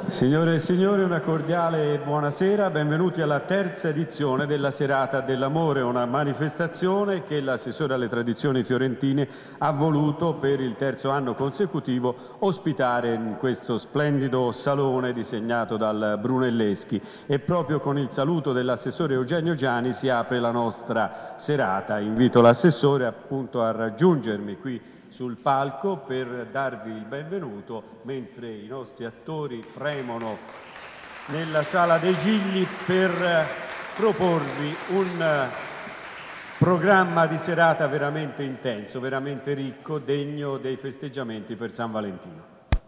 Signore e signori, una cordiale buonasera, benvenuti alla terza edizione della Serata dell'Amore, una manifestazione che l'assessore alle tradizioni fiorentine ha voluto per il terzo anno consecutivo ospitare in questo splendido salone disegnato dal Brunelleschi, e proprio con il saluto dell'assessore Eugenio Giani si apre la nostra serata. Invito l'assessore appunto a raggiungermi qui sul palco per darvi il benvenuto, mentre i nostri attori fremono nella Sala dei Gigli per proporvi un programma di serata veramente intenso, veramente ricco, degno dei festeggiamenti per San Valentino.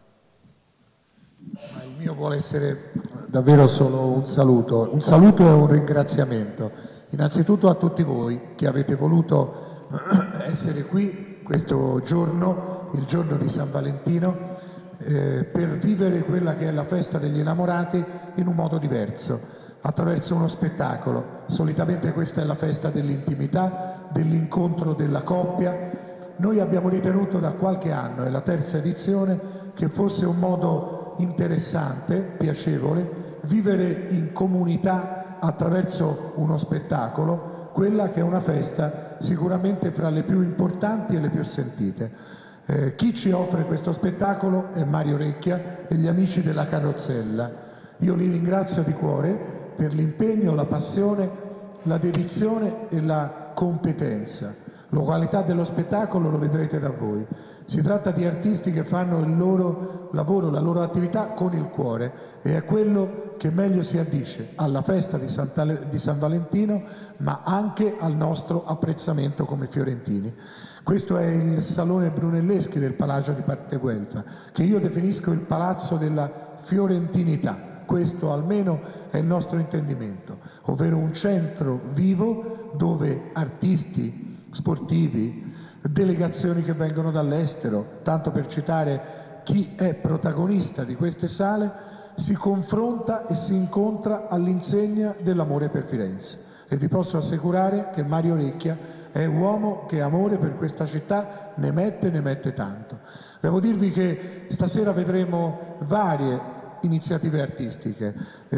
Ma il mio vuole essere davvero solo un saluto e un ringraziamento. Innanzitutto a tutti voi che avete voluto essere qui questo giorno, il giorno di San Valentino, per vivere quella che è la festa degli innamorati in un modo diverso, attraverso uno spettacolo. Solitamente questa è la festa dell'intimità, dell'incontro della coppia. Noi abbiamo ritenuto da qualche anno, è la terza edizione, che fosse un modo interessante, piacevole, vivere in comunità attraverso uno spettacolo, quella che è una festa sicuramente fra le più importanti e le più sentite. Chi ci offre questo spettacolo è Mario Recchia e gli amici della Carrozzella. Io li ringrazio di cuore per l'impegno, la passione, la dedizione e la competenza. La qualità dello spettacolo lo vedrete da voi. Si tratta di artisti che fanno il loro lavoro, la loro attività con il cuore, e è quello che meglio si addice alla festa di San Valentino, ma anche al nostro apprezzamento come fiorentini. Questo è il Salone Brunelleschi del Palagio di Parteguelfa, che io definisco il palazzo della fiorentinità. Questo almeno è il nostro intendimento, ovvero un centro vivo dove artisti, sportivi, delegazioni che vengono dall'estero, tanto per citare chi è protagonista di queste sale, si confronta e si incontra all'insegna dell'amore per Firenze. E vi posso assicurare che Mario Recchia è un uomo che amore per questa città ne mette tanto. Devo dirvi che stasera vedremo varie iniziative artistiche,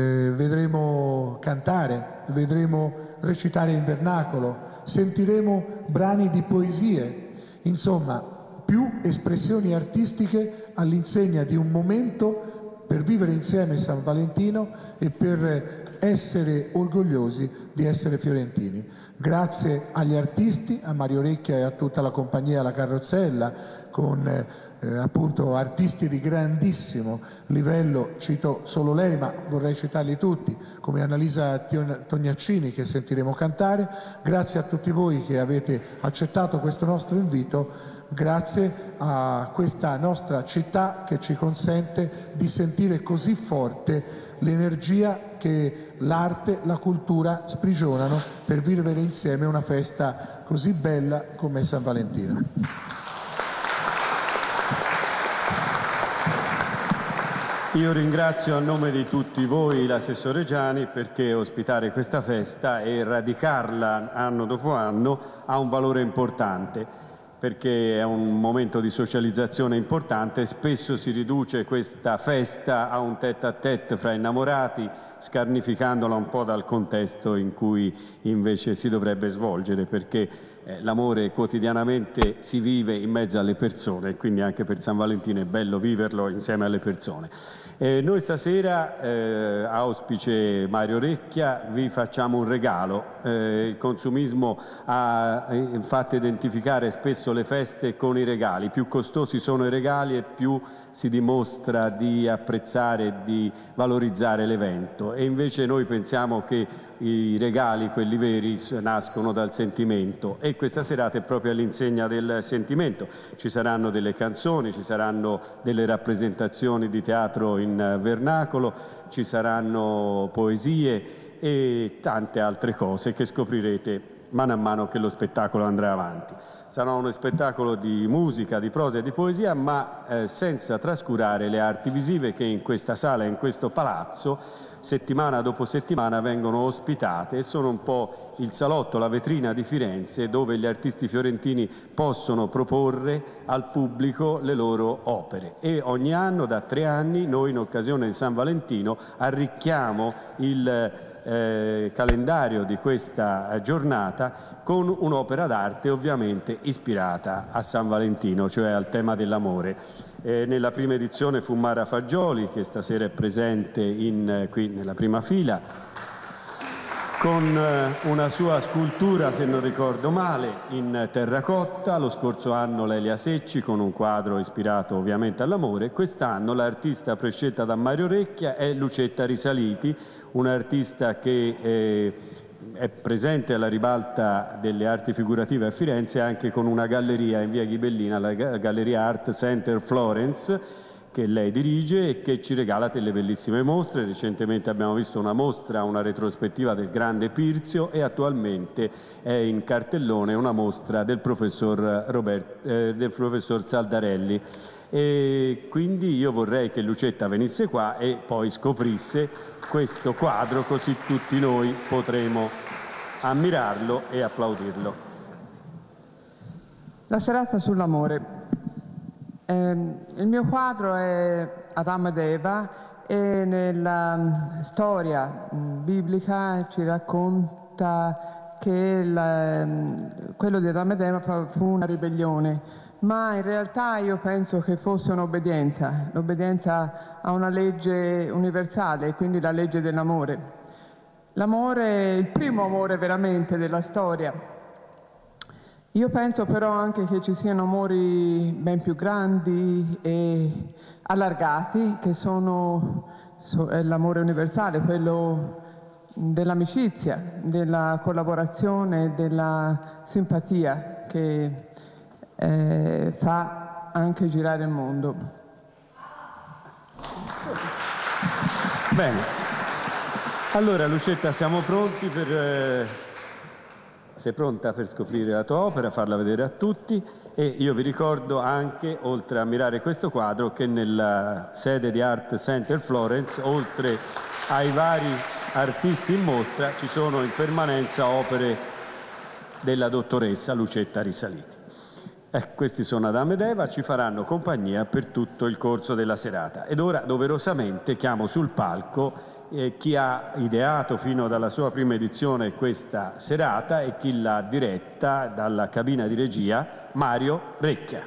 vedremo cantare, vedremo recitare in vernacolo, sentiremo brani di poesie, insomma più espressioni artistiche all'insegna di un momento per vivere insieme San Valentino e per essere orgogliosi di essere fiorentini. Grazie agli artisti, a Mario Recchia e a tutta la compagnia La Carrozzella, con appunto artisti di grandissimo livello, cito solo lei ma vorrei citarli tutti, come Annalisa Tognaccini, che sentiremo cantare. Grazie a tutti voi che avete accettato questo nostro invito, grazie a questa nostra città che ci consente di sentire così forte l'energia che l'arte, la cultura sprigionano per vivere insieme una festa così bella come San Valentino. Io ringrazio a nome di tutti voi l'assessore Giani, perché ospitare questa festa e radicarla anno dopo anno ha un valore importante, perché è un momento di socializzazione importante. Spesso si riduce questa festa a un tête-à-tête fra innamorati, scarnificandola un po' dal contesto in cui invece si dovrebbe svolgere, perché l'amore quotidianamente si vive in mezzo alle persone, e quindi anche per San Valentino è bello viverlo insieme alle persone. Noi stasera, auspice Mario Recchia, vi facciamo un regalo. Il consumismo ha infatti identificare spesso le feste con i regali. Più costosi sono i regali e più si dimostra di apprezzare e di valorizzare l'evento, e invece noi pensiamo che i regali, quelli veri, nascono dal sentimento, e questa serata è proprio all'insegna del sentimento. Ci saranno delle canzoni, ci saranno delle rappresentazioni di teatro in vernacolo, ci saranno poesie e tante altre cose che scoprirete mano a mano che lo spettacolo andrà avanti. Sarà uno spettacolo di musica, di prosa e di poesia, ma senza trascurare le arti visive che in questa sala, in questo palazzo, settimana dopo settimana vengono ospitate e sono un po' il salotto, la vetrina di Firenze, dove gli artisti fiorentini possono proporre al pubblico le loro opere. E ogni anno, da 3 anni, noi in occasione di San Valentino arricchiamo il calendario di questa giornata con un'opera d'arte ovviamente ispirata a San Valentino, cioè al tema dell'amore. Nella prima edizione fu Mara Fagioli, che stasera è presente qui nella prima fila, con una sua scultura, se non ricordo male, in terracotta. Lo scorso anno Lelia Secci con un quadro ispirato ovviamente all'amore. Quest'anno l'artista prescelta da Mario Recchia è Lucetta Risaliti, un'artista che è presente alla ribalta delle arti figurative a Firenze anche con una galleria in via Ghibellina, la Galleria Art Center Florence, che lei dirige e che ci regala delle bellissime mostre. Recentemente abbiamo visto una mostra, una retrospettiva del grande Pirzio, e attualmente è in cartellone una mostra del professor Saldarelli. E quindi io vorrei che Lucetta venisse qua e poi scoprisse questo quadro, così tutti noi potremo ammirarlo e applaudirlo. La serata sull'amore. Il mio quadro è Adamo ed Eva e nella storia biblica ci racconta che quello di Adamo ed Eva fu una ribellione, ma in realtà io penso che fosse l'obbedienza a una legge universale, quindi la legge dell'amore. L'amore è il primo amore veramente della storia. Io penso però anche che ci siano amori ben più grandi e allargati, che sono l'amore universale, quello dell'amicizia, della collaborazione, della simpatia, che fa anche girare il mondo. Bene, allora Lucetta, siamo pronti per... Sei pronta per scoprire la tua opera, farla vedere a tutti, e io vi ricordo anche, oltre a ammirare questo quadro, che nella sede di Art Center Florence, oltre ai vari artisti in mostra, ci sono in permanenza opere della dottoressa Lucetta Risaliti. Questi sono Adamo ed Eva, ci faranno compagnia per tutto il corso della serata. Ed ora doverosamente chiamo sul palco chi ha ideato fino dalla sua prima edizione questa serata e chi l'ha diretta dalla cabina di regia, Mario Recchia.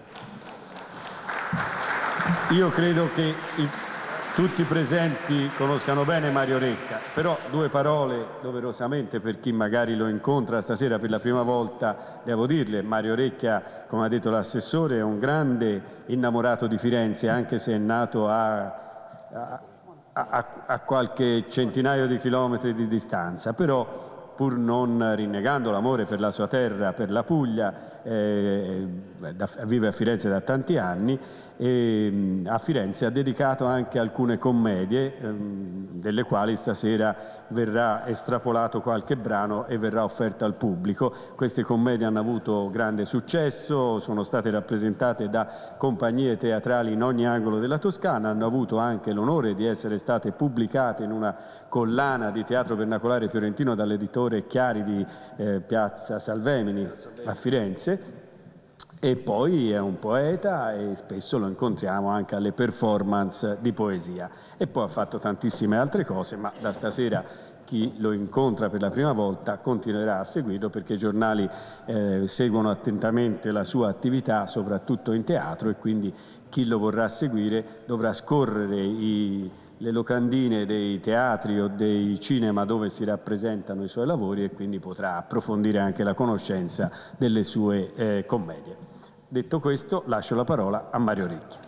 Io credo che tutti i presenti conoscano bene Mario Recchia, però 2 parole doverosamente per chi magari lo incontra stasera per la prima volta, devo dirle. Mario Recchia, come ha detto l'assessore, è un grande innamorato di Firenze, anche se è nato a qualche centinaio di chilometri di distanza, però pur non rinnegando l'amore per la sua terra, per la Puglia, vive a Firenze da tanti anni, e a Firenze ha dedicato anche alcune commedie, delle quali stasera verrà estrapolato qualche brano e verrà offerto al pubblico. Queste commedie hanno avuto grande successo, sono state rappresentate da compagnie teatrali in ogni angolo della Toscana, hanno avuto anche l'onore di essere state pubblicate in una collana di teatro vernacolare fiorentino dall'editore Chiari di Piazza Salvemini a Firenze. E poi è un poeta e spesso lo incontriamo anche alle performance di poesia. E poi ha fatto tantissime altre cose, ma da stasera chi lo incontra per la prima volta continuerà a seguirlo, perché i giornali seguono attentamente la sua attività, soprattutto in teatro, e quindi chi lo vorrà seguire dovrà scorrere le locandine dei teatri o dei cinema dove si rappresentano i suoi lavori, e quindi potrà approfondire anche la conoscenza delle sue commedie. Detto questo, lascio la parola a Mario Recchia.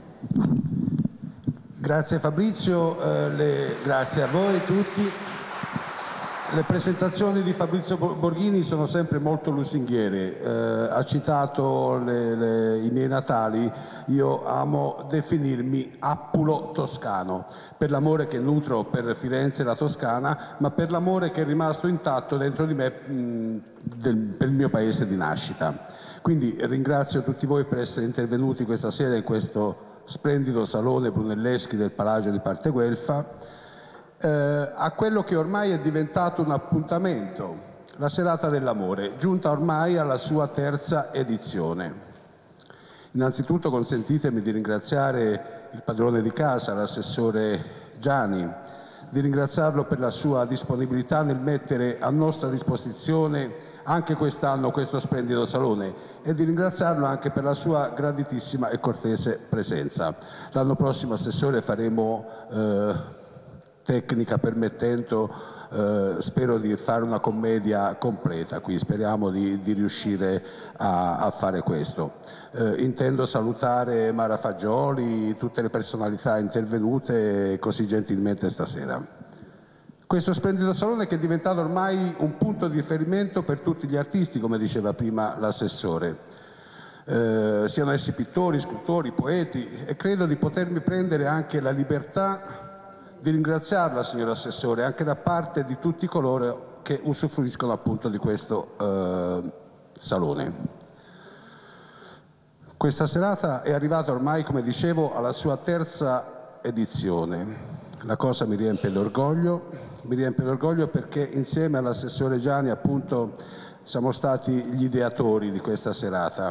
Grazie Fabrizio, grazie a voi tutti. Le presentazioni di Fabrizio Borghini sono sempre molto lusinghiere. Ha citato i miei natali. Io amo definirmi appulo toscano, per l'amore che nutro per Firenze e la Toscana, ma per l'amore che è rimasto intatto dentro di me per il mio paese di nascita. Quindi ringrazio tutti voi per essere intervenuti questa sera in questo splendido salone Brunelleschi del Palagio di Parte Guelfa. a quello che ormai è diventato un appuntamento, la serata dell'amore, giunta ormai alla sua terza edizione. Innanzitutto consentitemi di ringraziare il padrone di casa, l'assessore Giani, di ringraziarlo per la sua disponibilità nel mettere a nostra disposizione anche quest'anno questo splendido salone e di ringraziarlo anche per la sua graditissima e cortese presenza. L'anno prossimo, Assessore, faremo, tecnica permettendo, spero di fare una commedia completa qui, speriamo di riuscire a fare questo. Intendo salutare Mara Fagioli, tutte le personalità intervenute così gentilmente stasera. Questo splendido salone che è diventato ormai un punto di riferimento per tutti gli artisti, come diceva prima l'assessore, siano essi pittori, scultori, poeti, e credo di potermi prendere anche la libertà di ringraziarla, signor Assessore, anche da parte di tutti coloro che usufruiscono appunto di questo salone. Questa serata è arrivata ormai, come dicevo, alla sua terza edizione. La cosa mi riempie d'orgoglio perché insieme all'assessore Giani appunto siamo stati gli ideatori di questa serata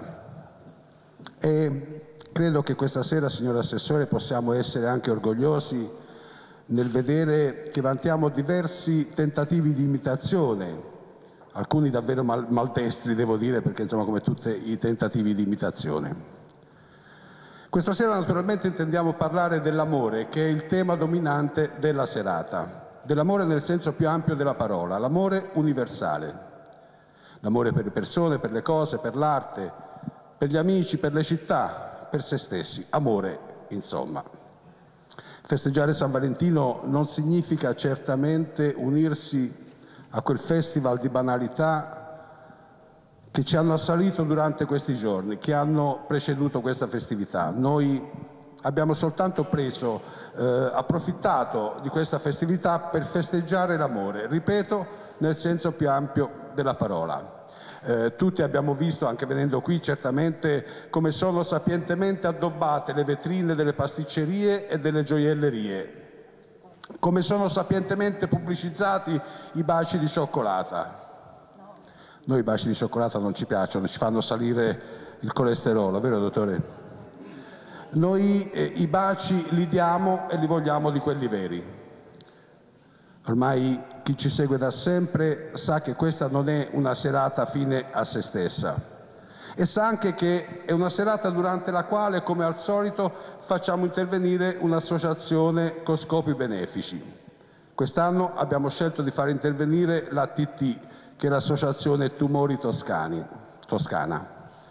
e credo che questa sera, signor Assessore, possiamo essere anche orgogliosi nel vedere che vantiamo diversi tentativi di imitazione, alcuni davvero maldestri devo dire, perché insomma come tutti i tentativi di imitazione. Questa sera naturalmente intendiamo parlare dell'amore, che è il tema dominante della serata, dell'amore nel senso più ampio della parola, l'amore universale, l'amore per le persone, per le cose, per l'arte, per gli amici, per le città, per se stessi, amore insomma. Festeggiare San Valentino non significa certamente unirsi a quel festival di banalità che ci hanno assalito durante questi giorni, che hanno preceduto questa festività. Noi abbiamo soltanto approfittato di questa festività per festeggiare l'amore, ripeto, nel senso più ampio della parola. Tutti abbiamo visto, anche venendo qui, certamente come sono sapientemente addobbate le vetrine delle pasticcerie e delle gioiellerie, come sono sapientemente pubblicizzati i baci di cioccolata. Noi i baci di cioccolata non ci piacciono, ci fanno salire il colesterolo, vero dottore? Noi i baci li diamo e li vogliamo di quelli veri. Ormai chi ci segue da sempre sa che questa non è una serata fine a se stessa e sa anche che è una serata durante la quale, come al solito, facciamo intervenire un'associazione con scopi benefici. Quest'anno abbiamo scelto di far intervenire l'ATT, che è l'Associazione Tumori Toscana.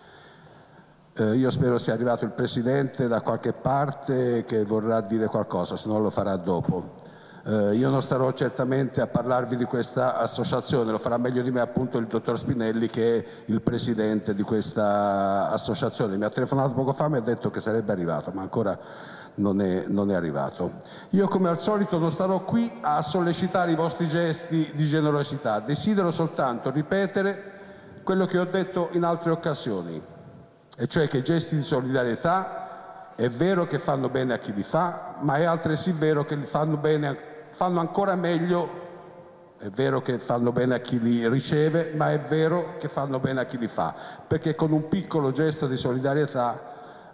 Io spero sia arrivato il Presidente da qualche parte che vorrà dire qualcosa, se no lo farà dopo. Io non starò certamente a parlarvi di questa associazione, lo farà meglio di me appunto il dottor Spinelli, che è il Presidente di questa associazione. Mi ha telefonato poco fa e mi ha detto che sarebbe arrivato, ma ancora non è arrivato. Io come al solito non starò qui a sollecitare i vostri gesti di generosità, desidero soltanto ripetere quello che ho detto in altre occasioni, e cioè che i gesti di solidarietà è vero che fanno bene a chi li fa, ma è altresì vero che fanno ancora meglio, è vero che fanno bene a chi li riceve, ma è vero che fanno bene a chi li fa, perché con un piccolo gesto di solidarietà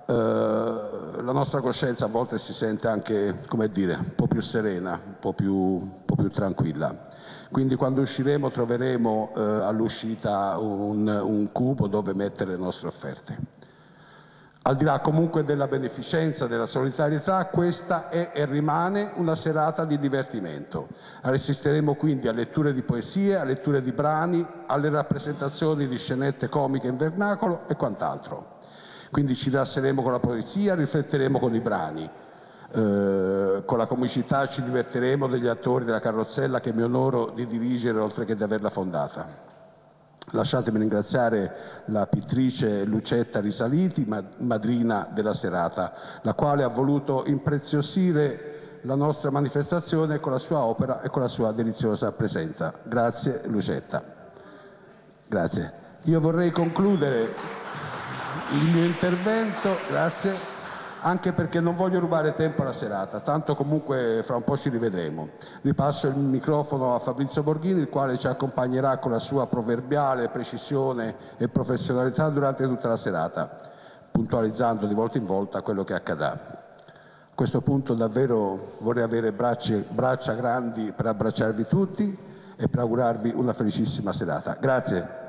la nostra coscienza a volte si sente anche, come dire, un po' più serena, un po' più tranquilla. Quindi quando usciremo troveremo all'uscita un cubo dove mettere le nostre offerte. Al di là comunque della beneficenza, della solidarietà, questa è e rimane una serata di divertimento. Assisteremo quindi a letture di poesie, a letture di brani, alle rappresentazioni di scenette comiche in vernacolo e quant'altro. Quindi ci rilasseremo con la poesia, rifletteremo con i brani, con la comicità ci divertiremo degli attori della carrozzella che mi onoro di dirigere oltre che di averla fondata. Lasciatemi ringraziare la pittrice Lucetta Risaliti, madrina della serata, la quale ha voluto impreziosire la nostra manifestazione con la sua opera e con la sua deliziosa presenza. Grazie Lucetta. Grazie. Io vorrei concludere il mio intervento, grazie, anche perché non voglio rubare tempo alla serata, tanto comunque fra un po' ci rivedremo. Ripasso il microfono a Fabrizio Borghini, il quale ci accompagnerà con la sua proverbiale precisione e professionalità durante tutta la serata, puntualizzando di volta in volta quello che accadrà. A questo punto davvero vorrei avere braccia grandi per abbracciarvi tutti e per augurarvi una felicissima serata. Grazie.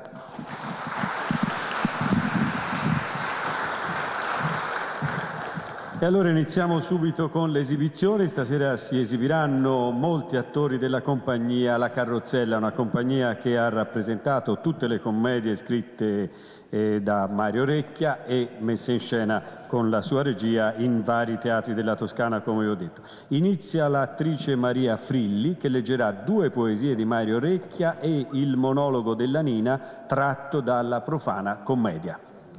E allora iniziamo subito con l'esibizione. Stasera si esibiranno molti attori della compagnia La Carrozzella, una compagnia che ha rappresentato tutte le commedie scritte da Mario Recchia e messe in scena con la sua regia in vari teatri della Toscana, come ho detto. Inizia l'attrice Maria Frilli, che leggerà 2 poesie di Mario Recchia e il monologo della Nina tratto dalla Profana Commedia.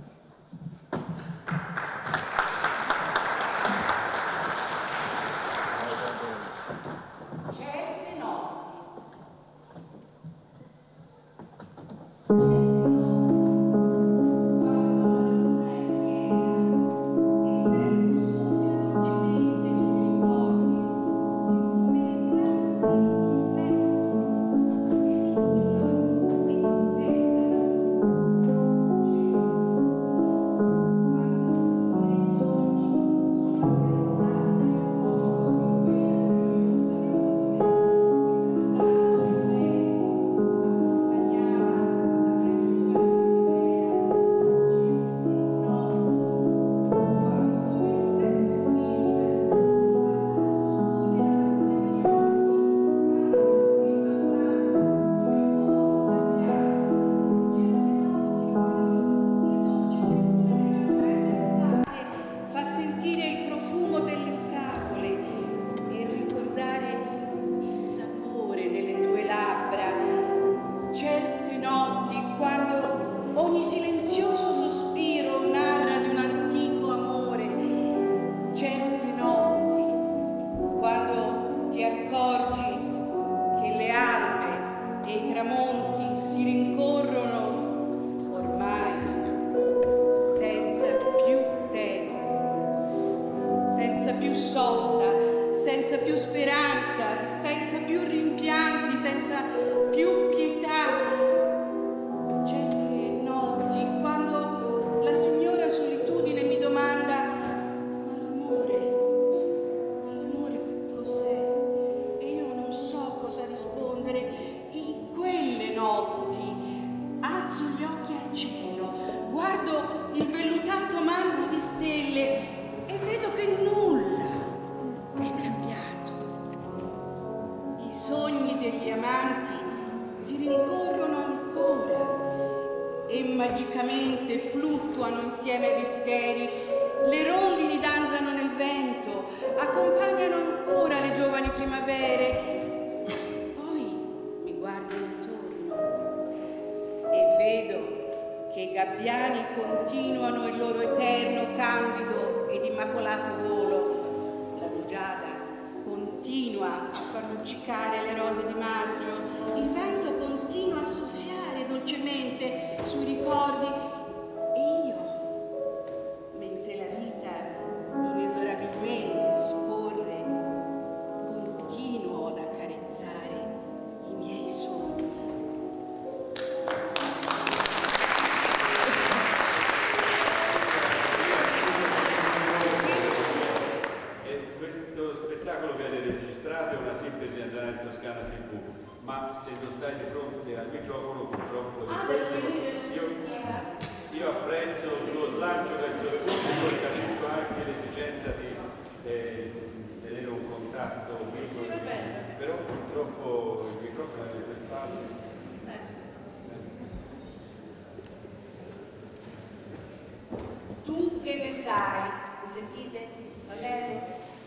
Tu che ne sai? Mi sentite? Va bene?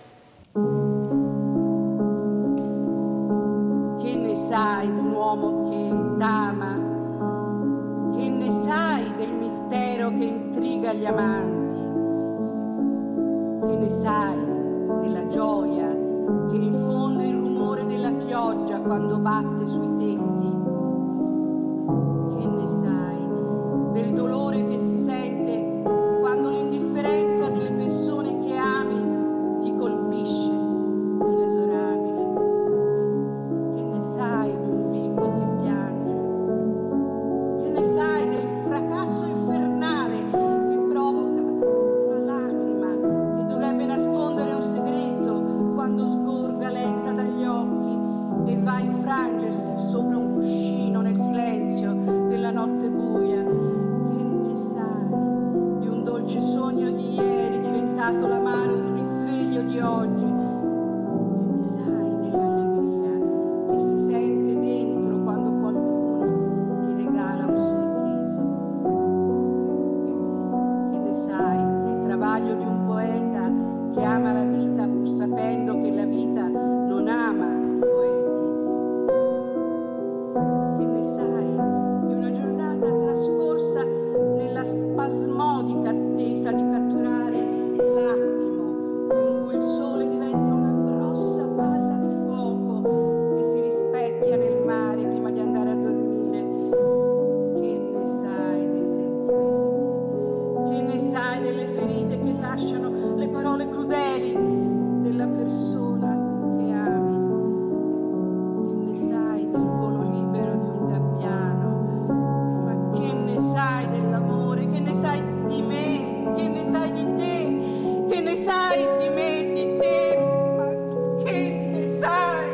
Che ne sai di un uomo che t'ama? Che ne sai del mistero che intriga gli amanti? Che ne sai della gioia che infonde il rumore della pioggia quando batte sui tetti? Che ne sai del dolore che si sente quando l'indifferenza delle persone che promessa di catturare l'attimo in cui il sole diventa una grossa palla di fuoco che si rispecchia nel mare prima di andare a dormire. Che ne sai dei sentimenti? Che ne sai delle ferite che lasciano le parole crudeli della persona che ami? Che ne sai del volo libero di un gabbiano? Ma che ne sai dell'amore? Che ne sai di me? Che ne sai di te? Che ne sai di me e di te? Ma che ne sai?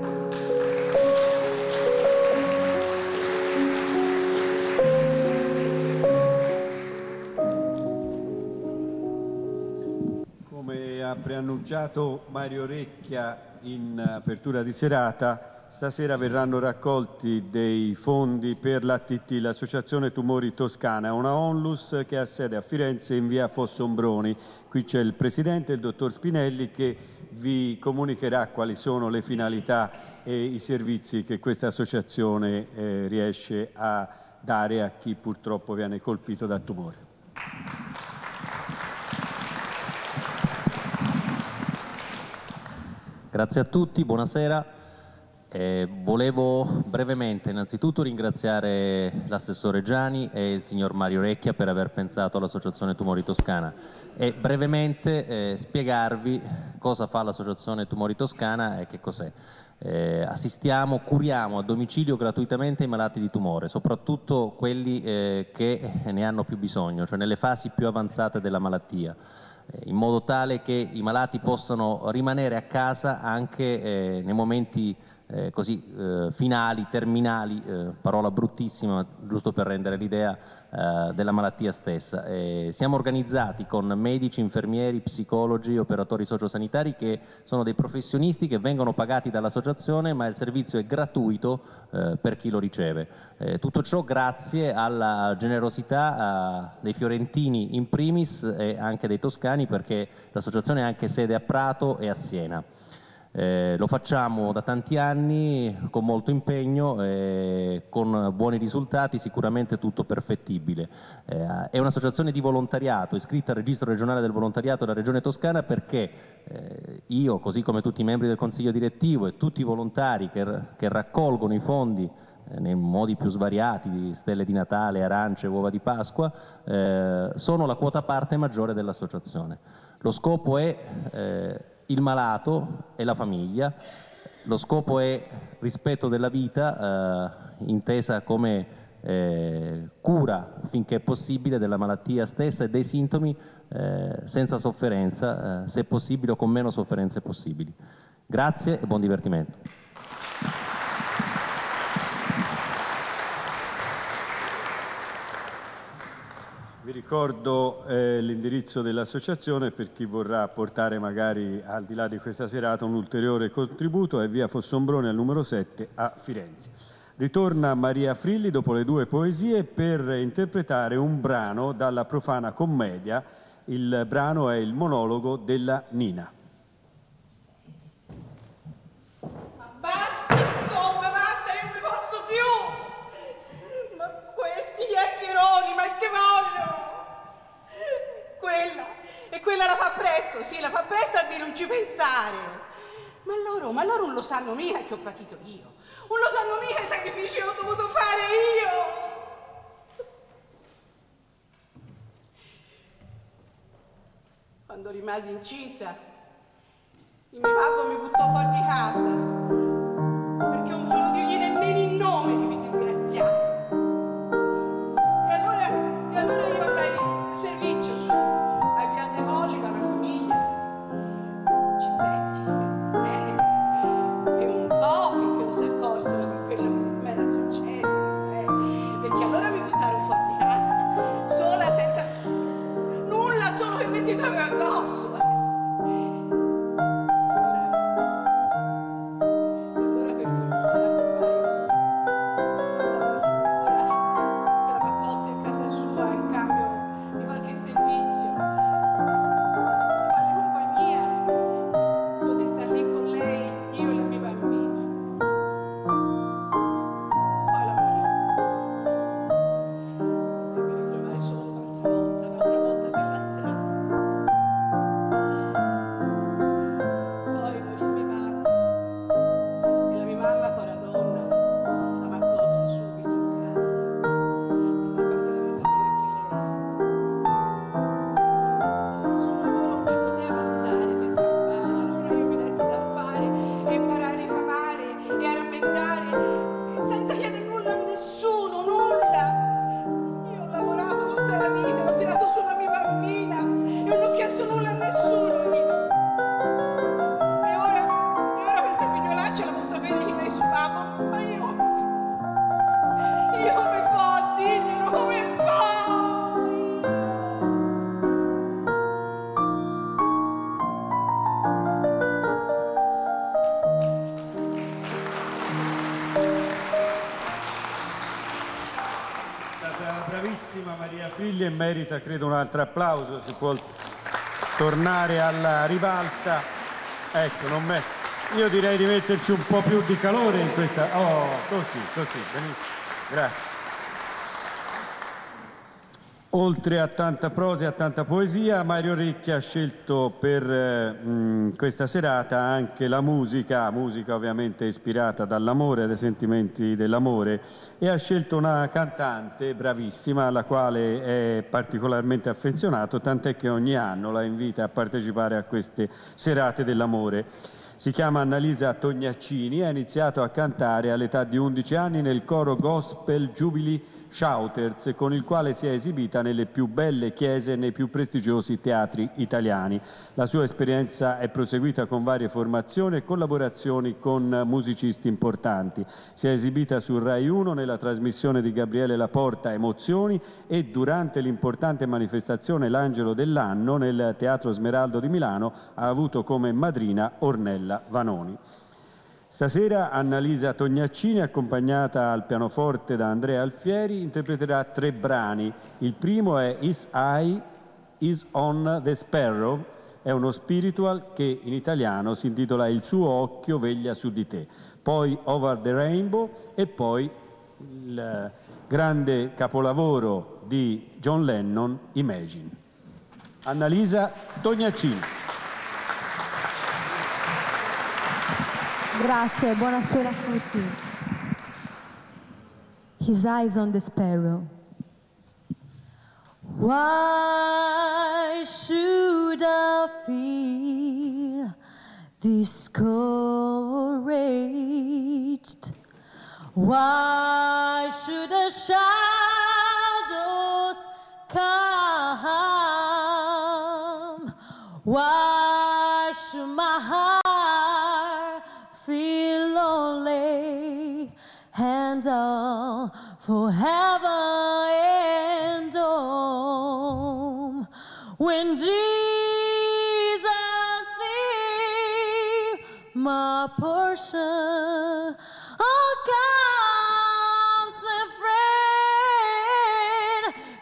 Come ha preannunciato Mario Recchia in apertura di serata, stasera verranno raccolti dei fondi per l'ATT, l'Associazione Tumori Toscana, una onlus che ha sede a Firenze in via Fossombroni. Qui c'è il presidente, il dottor Spinelli, che vi comunicherà quali sono le finalità e i servizi che questa associazione riesce a dare a chi purtroppo viene colpito da tumore. Grazie a tutti, buonasera. Volevo brevemente innanzitutto ringraziare l'assessore Giani e il signor Mario Recchia per aver pensato all'Associazione Tumori Toscana e brevemente spiegarvi cosa fa l'Associazione Tumori Toscana e che cos'è. Assistiamo, curiamo a domicilio gratuitamente i malati di tumore, soprattutto quelli che ne hanno più bisogno, cioè nelle fasi più avanzate della malattia, in modo tale che i malati possano rimanere a casa anche nei momenti finali, terminali, parola bruttissima giusto per rendere l'idea della malattia stessa. Siamo organizzati con medici, infermieri, psicologi, operatori sociosanitari che sono dei professionisti che vengono pagati dall'associazione, ma il servizio è gratuito per chi lo riceve. Tutto ciò grazie alla generosità dei fiorentini in primis e anche dei toscani, perché l'associazione ha anche sede a Prato e a Siena. Lo facciamo da tanti anni con molto impegno e con buoni risultati, sicuramente tutto perfettibile. È un'associazione di volontariato iscritta al registro regionale del volontariato della regione Toscana, perché io, così come tutti i membri del consiglio direttivo e tutti i volontari che raccolgono i fondi nei modi più svariati, di stelle di Natale, arance, uova di Pasqua, sono la quota parte maggiore dell'associazione. Lo scopo è il malato e la famiglia, lo scopo è rispetto della vita, intesa come cura finché è possibile della malattia stessa e dei sintomi, senza sofferenza, se possibile o con meno sofferenze possibili. Grazie e buon divertimento. Vi ricordo l'indirizzo dell'associazione per chi vorrà portare magari al di là di questa serata un ulteriore contributo, è via Fossombrone al numero 7 a Firenze. Ritorna Maria Frilli dopo le 2 poesie per interpretare un brano dalla Profana Commedia. Il brano è il monologo della Nina. Ma basta, insomma, basta, io non ne posso più! Ma questi chiacchieroni, ma che vogliono? Quella la fa presto, sì, la fa presto a dire non ci pensare. Ma loro non lo sanno mica che ho patito io. Non lo sanno mica i sacrifici che ho dovuto fare io. Quando rimasi incinta, il mio babbo mi buttò fuori di casa perché non volevo dirgli nemmeno il nome di quel disgraziato. E allora io andai a servizio su ai Vial de Colli dalla famiglia. Ci stetti bene e un po' finché non si accorsero che quello mi era successo, perché allora mi buttarono fuori di casa sola, senza nulla, solo che il vestito avevo addosso. bravissima Maria Figli e merita credo un altro applauso. Si può tornare alla ribalta. Ecco, io direi di metterci un po' più di calore in questa. Oh, così, benissimo. Grazie. Oltre a tanta prosa e a tanta poesia, Mario Recchia ha scelto per questa serata anche la musica ovviamente ispirata dall'amore, dai sentimenti dell'amore, e ha scelto una cantante bravissima alla quale è particolarmente affezionato, tant'è che ogni anno la invita a partecipare a queste serate dell'amore. Si chiama Annalisa Tognaccini, ha iniziato a cantare all'età di 11 anni nel coro gospel Jubilee Shouters, con il quale si è esibita nelle più belle chiese e nei più prestigiosi teatri italiani. La sua esperienza è proseguita con varie formazioni e collaborazioni con musicisti importanti. Si è esibita su Rai 1 nella trasmissione di Gabriele Laporta Emozioni e durante l'importante manifestazione L'Angelo dell'Anno nel Teatro Smeraldo di Milano ha avuto come madrina Ornella Vanoni. Stasera Annalisa Tognaccini, accompagnata al pianoforte da Andrea Alfieri, interpreterà 3 brani. Il primo è His Eye is on the Sparrow, è uno spiritual che in italiano si intitola Il suo occhio veglia su di te. Poi Over the Rainbow e poi il grande capolavoro di John Lennon, Imagine. Annalisa Tognaccini. Grazie, buonasera a tutti. His eyes on the sparrow. Why should I feel discouraged? Why should the shadows come? Why should my heart feel lonely and all forever and home? When Jesus is my portion, oh, comes a friend,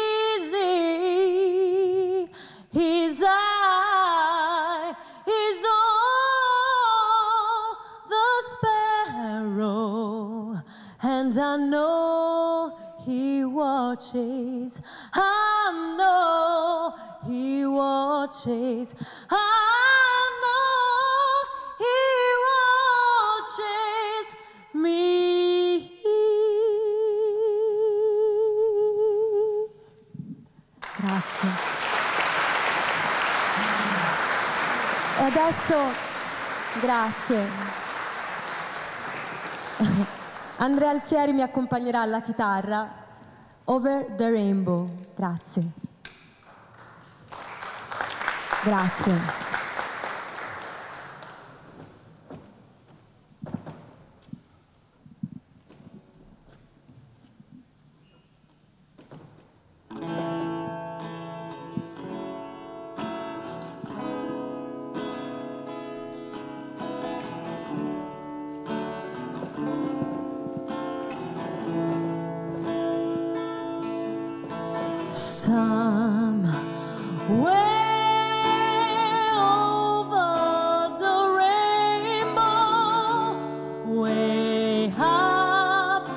easy, his eye is on the sparrow, and I know he watches, I know he watches, I know he watches me. Grazie. E adesso, grazie. Andrea Alfieri mi accompagnerà alla chitarra. Over the Rainbow. Grazie. Grazie. Somewhere over the rainbow, way up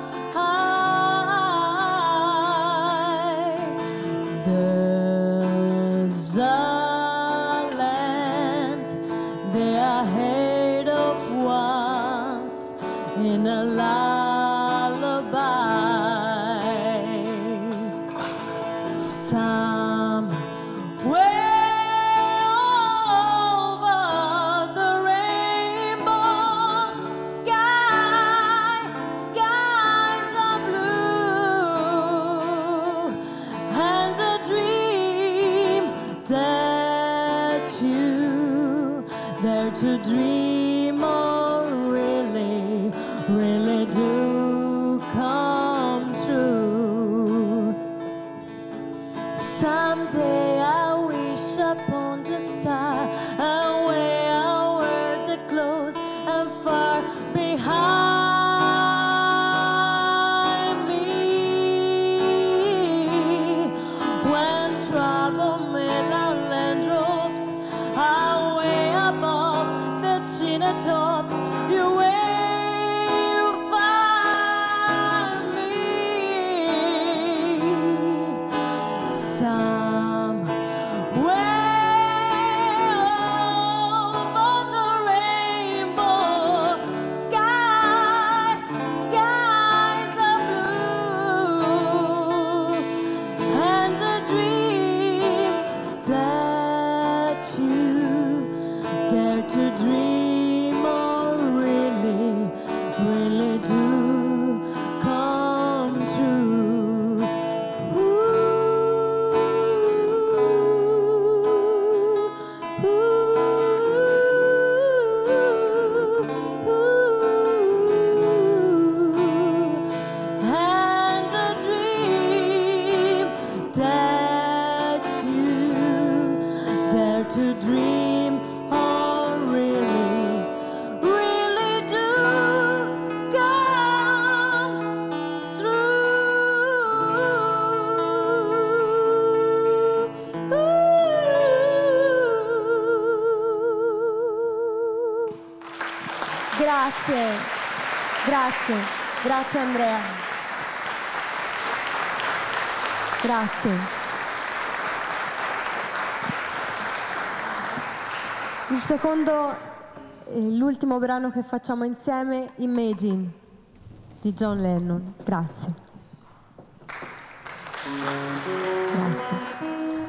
high, there's a land they are heard of once in a lullaby. Somewhere over the rainbow, skies are blue, and a dream that you dare to dream of really, really do come true. Someday I wish upon the star, away our the close and far behind me. Grazie Andrea. Grazie. Il secondo, l'ultimo brano che facciamo insieme, Imagine, di John Lennon. Grazie. Grazie.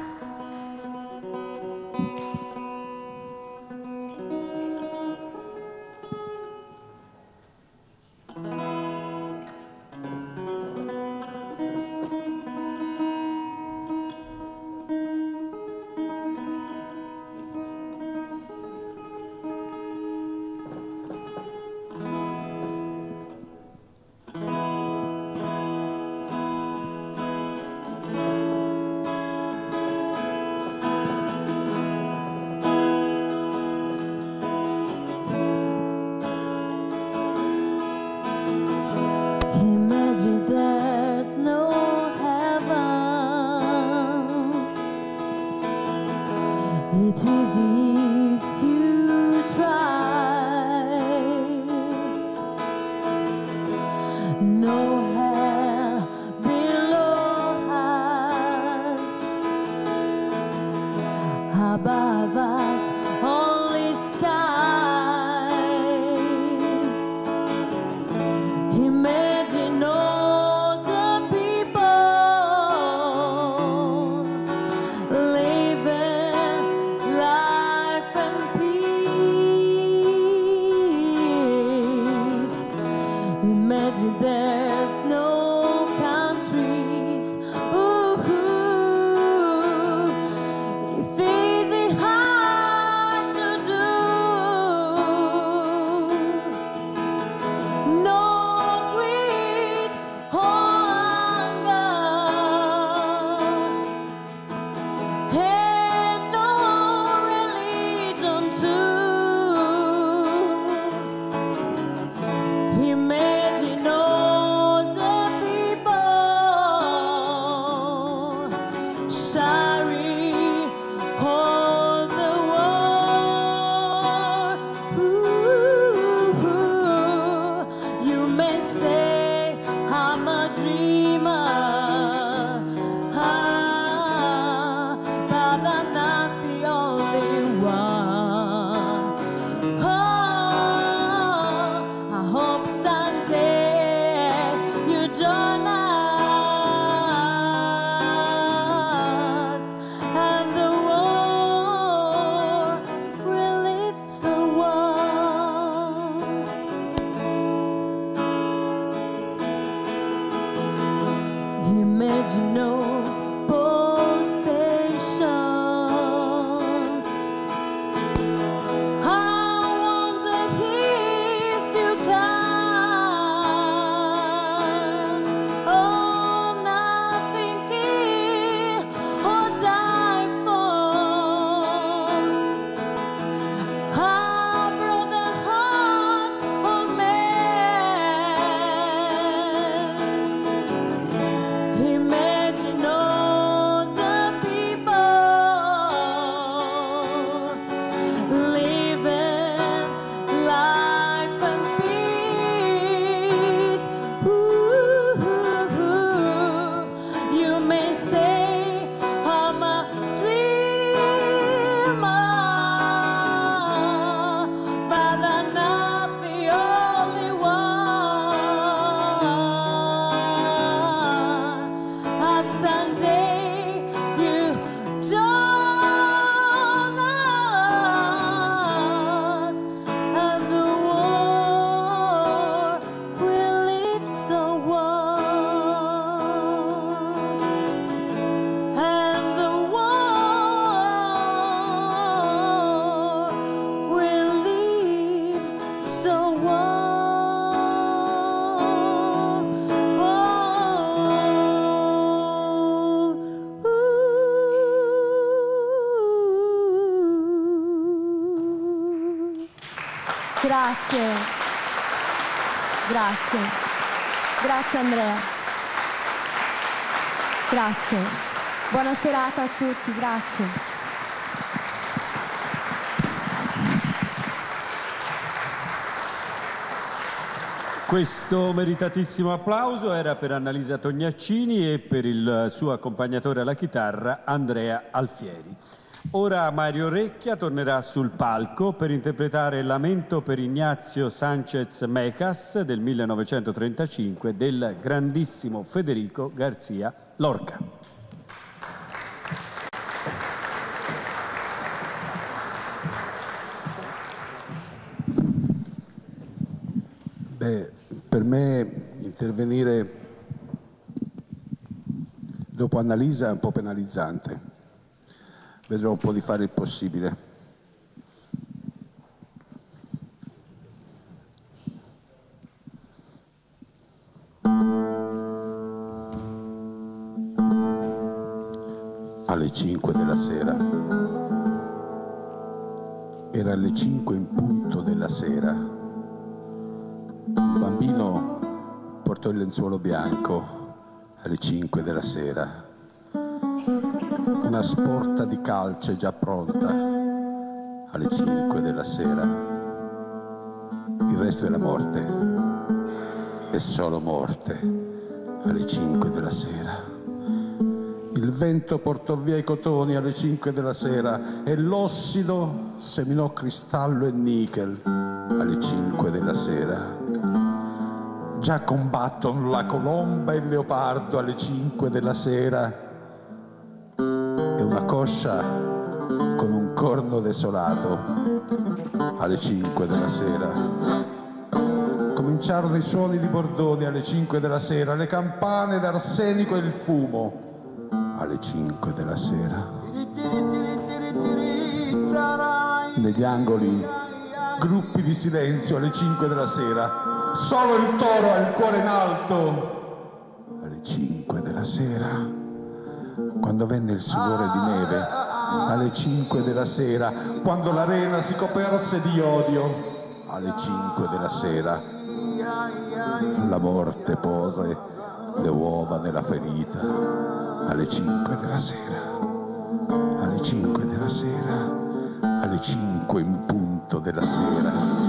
There's no heaven. It's easy if you try. No hell below us, above us only sky. Imagine all the people living life in peace. Imagine there's no countries. Ooh, it's easy hard to do. No greed or hunger, and no religion too. Imagine all the people sharing all the world. Ooh, you may say I'm a dreamer, but I'm not the only one. I hope someday you join us someday you join us, and the war will leave so warm, and the war will leave so warm. Grazie, grazie, grazie Andrea, grazie, buona serata a tutti, grazie. Questo meritatissimo applauso era per Annalisa Tognaccini e per il suo accompagnatore alla chitarra Andrea Alfieri. Ora Mario Recchia tornerà sul palco per interpretare Lamento per Ignacio Sánchez Mecas del 1935 del grandissimo Federico García Lorca. Beh, per me intervenire dopo Annalisa è un po' penalizzante. Vedrò un po' di fare il possibile. Alle 5 della sera. Era alle 5 in punto della sera. Un bambino portò il lenzuolo bianco alle 5 della sera. Una sporta di calce già pronta alle 5 della sera. Il resto era morte, e solo morte alle 5 della sera. Il vento portò via i cotoni alle 5 della sera e l'ossido seminò cristallo e nickel alle 5 della sera. Già combattono la colomba e il leopardo alle 5 della sera. Una coscia con un corno desolato alle 5 della sera. Cominciarono i suoni di bordoni alle 5 della sera, le campane d'arsenico e il fumo alle 5 della sera. Negli angoli gruppi di silenzio alle 5 della sera. Solo il toro ha il cuore in alto alle 5 della sera. Quando venne il sudore di neve alle 5 della sera, quando l'arena si coperse di odio alle 5 della sera, la morte pose le uova nella ferita alle 5 della sera, alle 5 della sera, alle 5 in punto della sera.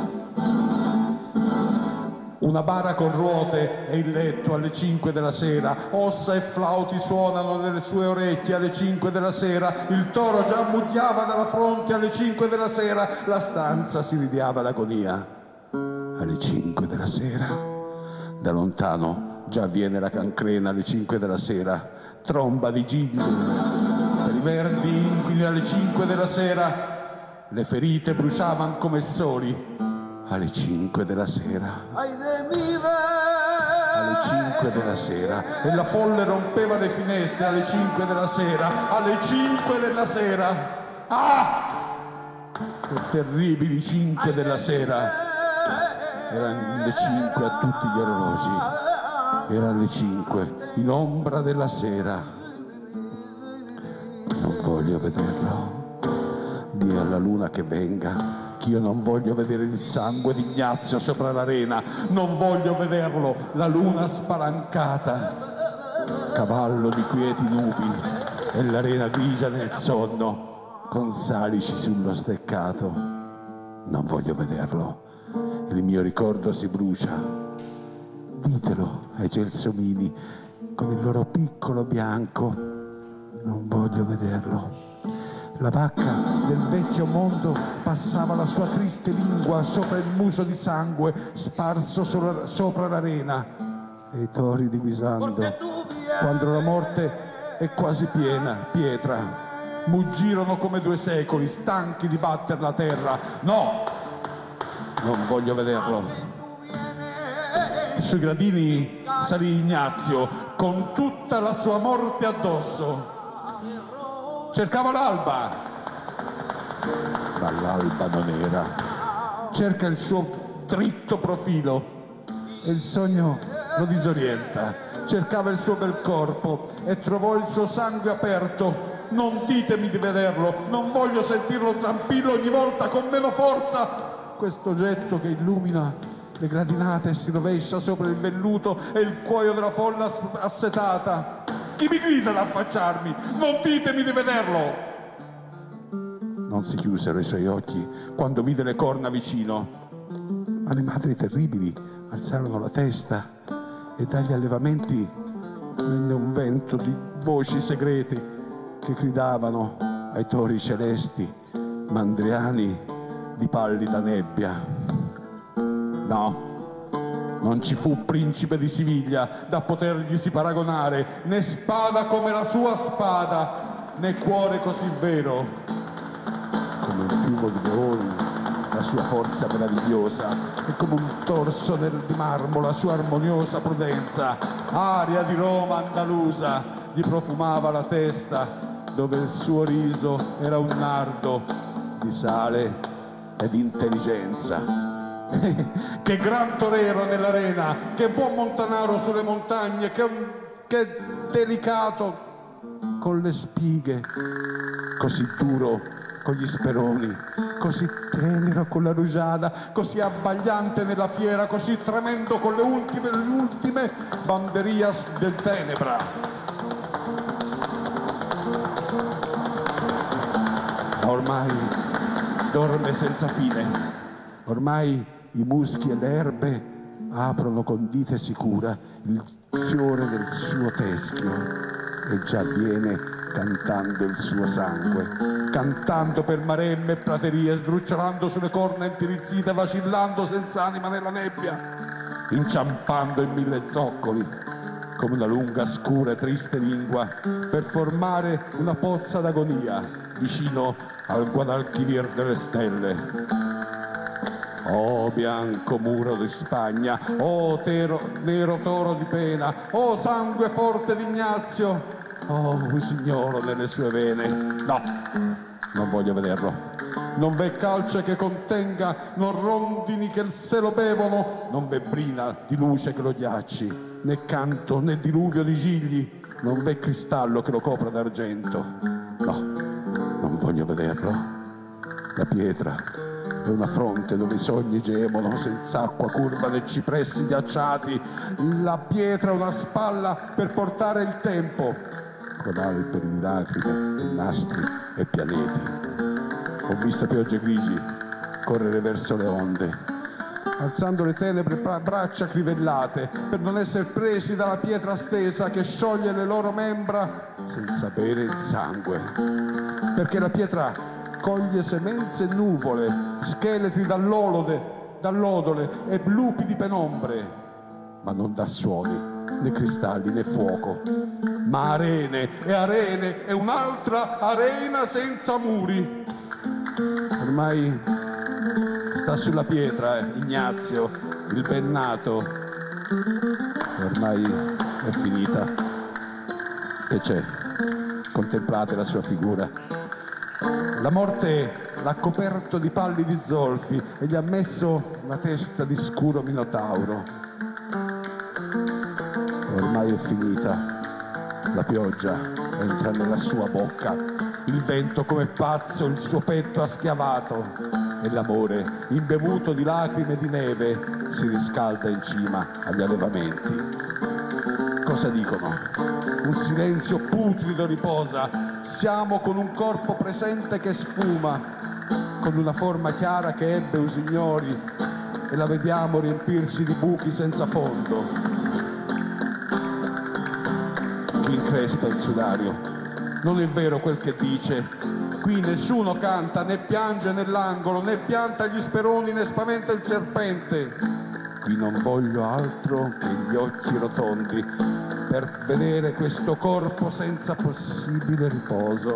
Una bara con ruote e il letto alle 5 della sera, ossa e flauti suonano nelle sue orecchie alle 5 della sera, il toro già ammucchiava dalla fronte alle 5 della sera, la stanza si ridiava d'agonia alle 5 della sera. Da lontano già viene la cancrena alle 5 della sera, tromba di gigli per i verdi inquini alle 5 della sera, le ferite bruciavano come soli alle 5 della sera, alle 5 della sera, e la folle rompeva le finestre alle 5 della sera, alle 5 della sera. Ah! Che terribili 5 della sera. Erano le 5 a tutti gli orologi, erano le 5 in ombra della sera. Non voglio vederlo. Dì alla luna che venga. Io non voglio vedere il sangue di Ignazio sopra l'arena, non voglio vederlo, la luna spalancata, cavallo di quieti nubi e l'arena grigia nel sonno, con salici sullo steccato. Non voglio vederlo, il mio ricordo si brucia. Ditelo ai gelsomini con il loro piccolo bianco, non voglio vederlo. La vacca del vecchio mondo passava la sua triste lingua sopra il muso di sangue sparso sopra l'arena. e i tori di Guisando, quando la morte è quasi piena, pietra, muggirono come 2 secoli, stanchi di batter la terra. No, non voglio vederlo. Sui gradini salì Ignazio con tutta la sua morte addosso. Cercava l'alba, ma l'alba non era. Cerca il suo dritto profilo e il sogno lo disorienta. Cercava il suo bel corpo e trovò il suo sangue aperto. Non ditemi di vederlo, non voglio sentirlo zampillo ogni volta con meno forza. Questo oggetto che illumina le gradinate e si rovescia sopra il velluto e il cuoio della folla assetata. Chi mi grida ad affacciarmi? Non ditemi di vederlo! Non si chiusero i suoi occhi quando vide le corna vicino, ma le madri terribili alzarono la testa e dagli allevamenti venne un vento di voci segrete che gridavano ai tori celesti, mandriani di pallida nebbia. No, non ci fu principe di Siviglia da poterglisi paragonare, né spada come la sua spada, né cuore così vero. Come un fiume di leoni la sua forza meravigliosa, e come un torso di marmo la sua armoniosa prudenza. Aria di Roma andalusa gli profumava la testa, dove il suo riso era un nardo di sale ed intelligenza. Che gran torero nell'arena, che buon montanaro sulle montagne, che delicato con le spighe, così duro con gli speroni, così tenero con la rugiada, così abbagliante nella fiera, così tremendo con le ultime banderias del tenebra. Ormai dorme senza fine, ormai i muschi e le erbe aprono con dite sicura il fiore del suo teschio e già viene cantando il suo sangue, cantando per maremme e praterie, sdrucciolando sulle corna intirizzite, vacillando senza anima nella nebbia, inciampando in 1000 zoccoli come una lunga, scura e triste lingua per formare una pozza d'agonia vicino al Guadalquivir delle stelle. Oh bianco muro di Spagna, oh nero toro di pena, oh sangue forte di Ignazio, oh usignolo nelle sue vene. No, non voglio vederlo. Non v'è calce che contenga, non rondini che se lo bevono, non v'è brina di luce che lo ghiacci, né canto né diluvio di gigli, non v'è cristallo che lo copra d'argento. No, non voglio vederlo. La pietra è una fronte dove i sogni gemono senza acqua curva nei cipressi ghiacciati. La pietra è una spalla per portare il tempo, con alberi di lacrime e nastri e pianeti. Ho visto piogge grigi correre verso le onde, alzando le tenebre braccia crivellate per non essere presi dalla pietra stesa che scioglie le loro membra senza bere il sangue, perché la pietra coglie semenze e nuvole, scheletri dall'odole e lupi di penombre, ma non dà suoni, né cristalli né fuoco, ma arene e un'altra arena senza muri. Ormai sta sulla pietra Ignazio, il ben nato, ormai è finita. Che c'è? Contemplate la sua figura. La morte l'ha coperto di pallidi zolfi e gli ha messo una testa di scuro minotauro. Ormai è finita. La pioggia entra nella sua bocca, il vento come pazzo il suo petto ha schiavato e l'amore, imbevuto di lacrime e di neve, si riscalda in cima agli allevamenti. Cosa dicono? Un silenzio putrido riposa. Siamo con un corpo presente che sfuma, con una forma chiara che ebbe usignori e la vediamo riempirsi di buchi senza fondo. Chi increspa il sudario. Non è vero quel che dice. Qui nessuno canta, né piange nell'angolo, né pianta gli speroni, né spaventa il serpente. Qui non voglio altro che gli occhi rotondi per vedere questo corpo senza possibile riposo.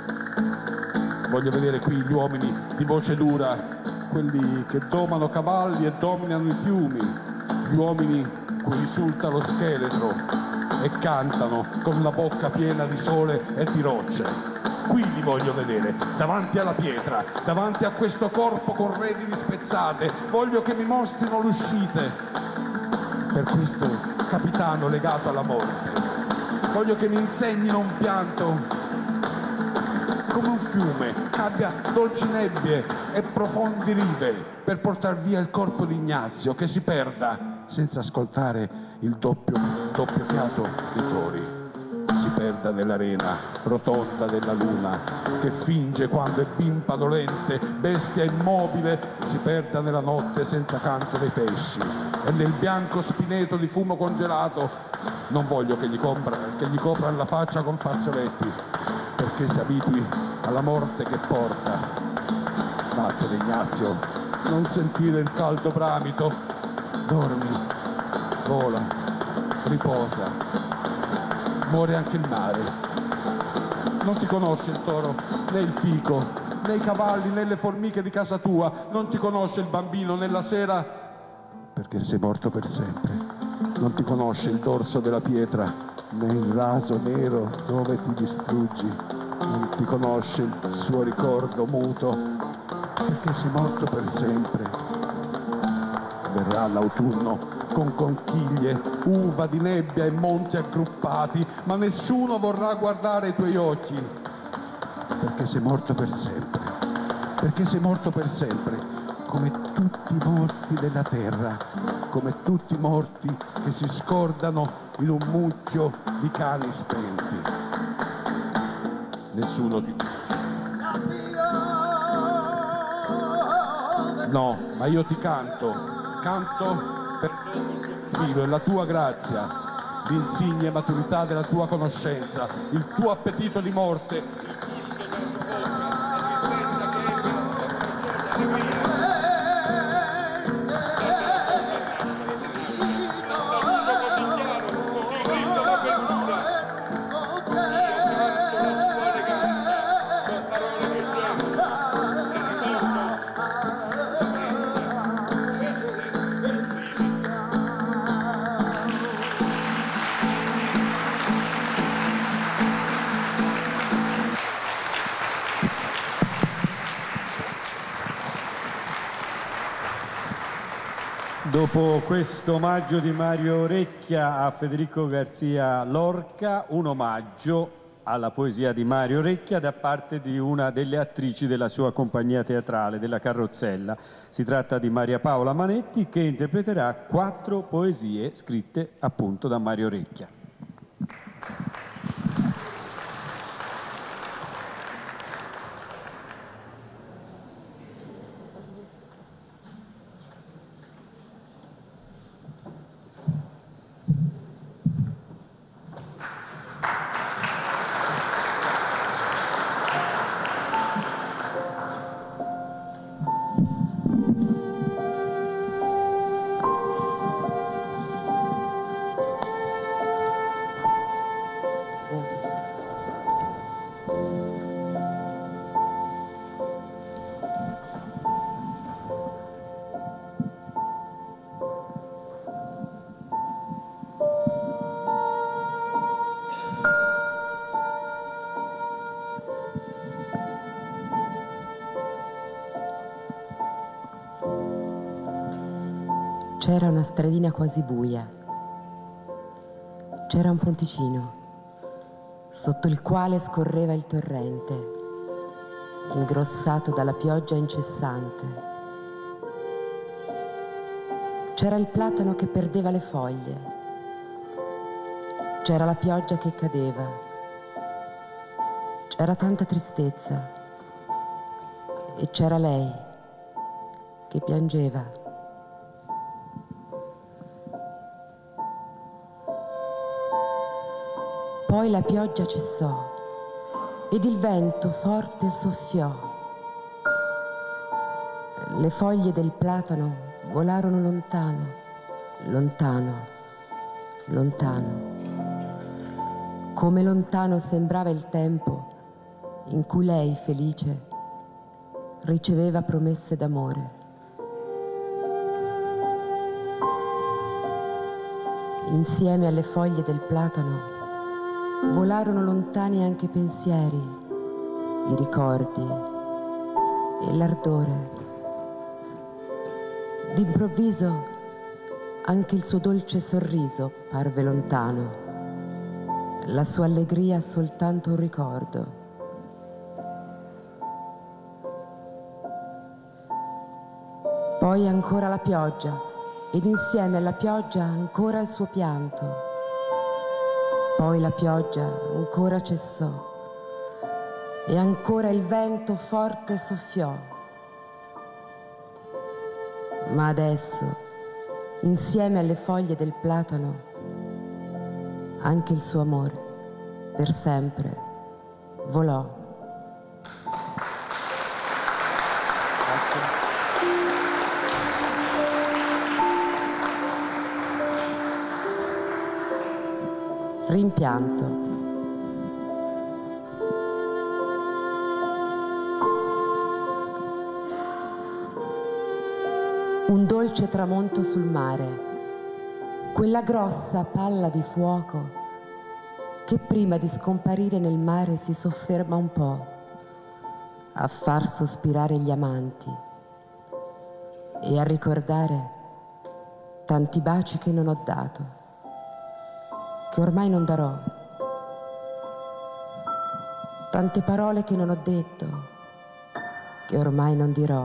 Voglio vedere qui gli uomini di voce dura, quelli che domano cavalli e dominano i fiumi, gli uomini cui risulta lo scheletro e cantano con la bocca piena di sole e di rocce. Qui li voglio vedere, davanti alla pietra, davanti a questo corpo con redini spezzate. Voglio che mi mostrino l'uscita per questo capitano legato alla morte. Voglio che mi insegnino un pianto come un fiume, che abbia dolci nebbie e profondi rive per portar via il corpo di Ignazio, che si perda senza ascoltare il doppio fiato dei tori. Si perda nell'arena rotonda della luna che finge quando è bimba dolente, bestia immobile, si perda nella notte senza canto dei pesci e nel bianco spineto di fumo congelato. Non voglio che gli coprano la faccia con fazzoletti, perché si abitui alla morte che porta. Vattene Ignazio, non sentire il caldo bramito, dormi, vola, riposa. Muore anche il mare. Non ti conosce il toro, né il fico, né i cavalli, né le formiche di casa tua. Non ti conosce il bambino, né la sera, perché sei morto per sempre. Non ti conosce il dorso della pietra, né il raso nero dove ti distruggi. Non ti conosce il suo ricordo muto, perché sei morto per sempre. Verrà l'autunno con conchiglie, uva di nebbia e monti aggruppati, ma nessuno vorrà guardare i tuoi occhi, perché sei morto per sempre, perché sei morto per sempre, come tutti i morti della terra, come tutti i morti che si scordano in un mucchio di cani spenti. Nessuno ti... No, ma io ti canto per filo e la tua grazia, l'insigne maturità della tua conoscenza, il tuo appetito di morte, il gusto della sua bocca, Dopo questo omaggio di Mario Orecchia a Federico Garcia Lorca, un omaggio alla poesia di Mario Orecchia da parte di una delle attrici della sua compagnia teatrale, della Carrozzella. Si tratta di Maria Paola Manetti, che interpreterà 4 poesie scritte appunto da Mario Orecchia. C'era una stradina quasi buia. C'era un ponticino sotto il quale scorreva il torrente, ingrossato dalla pioggia incessante. C'era il platano che perdeva le foglie. C'era la pioggia che cadeva. C'era tanta tristezza. E c'era lei che piangeva. Poi la pioggia cessò ed il vento forte soffiò. Le foglie del platano volarono lontano lontano, lontano. Come lontano sembrava il tempo in cui lei, felice, riceveva promesse d'amore. Insieme alle foglie del platano volarono lontani anche i pensieri, i ricordi e l'ardore. D'improvviso anche il suo dolce sorriso parve lontano, la sua allegria soltanto un ricordo. Poi ancora la pioggia, ed insieme alla pioggia ancora il suo pianto. Poi la pioggia ancora cessò, e ancora il vento forte soffiò. Ma adesso, insieme alle foglie del platano, anche il suo amore, per sempre, volò. Rimpianto. Un dolce tramonto sul mare, quella grossa palla di fuoco che prima di scomparire nel mare si sofferma un po' a far sospirare gli amanti e a ricordare tanti baci che non ho dato, che ormai non darò, tante parole che non ho detto, che ormai non dirò,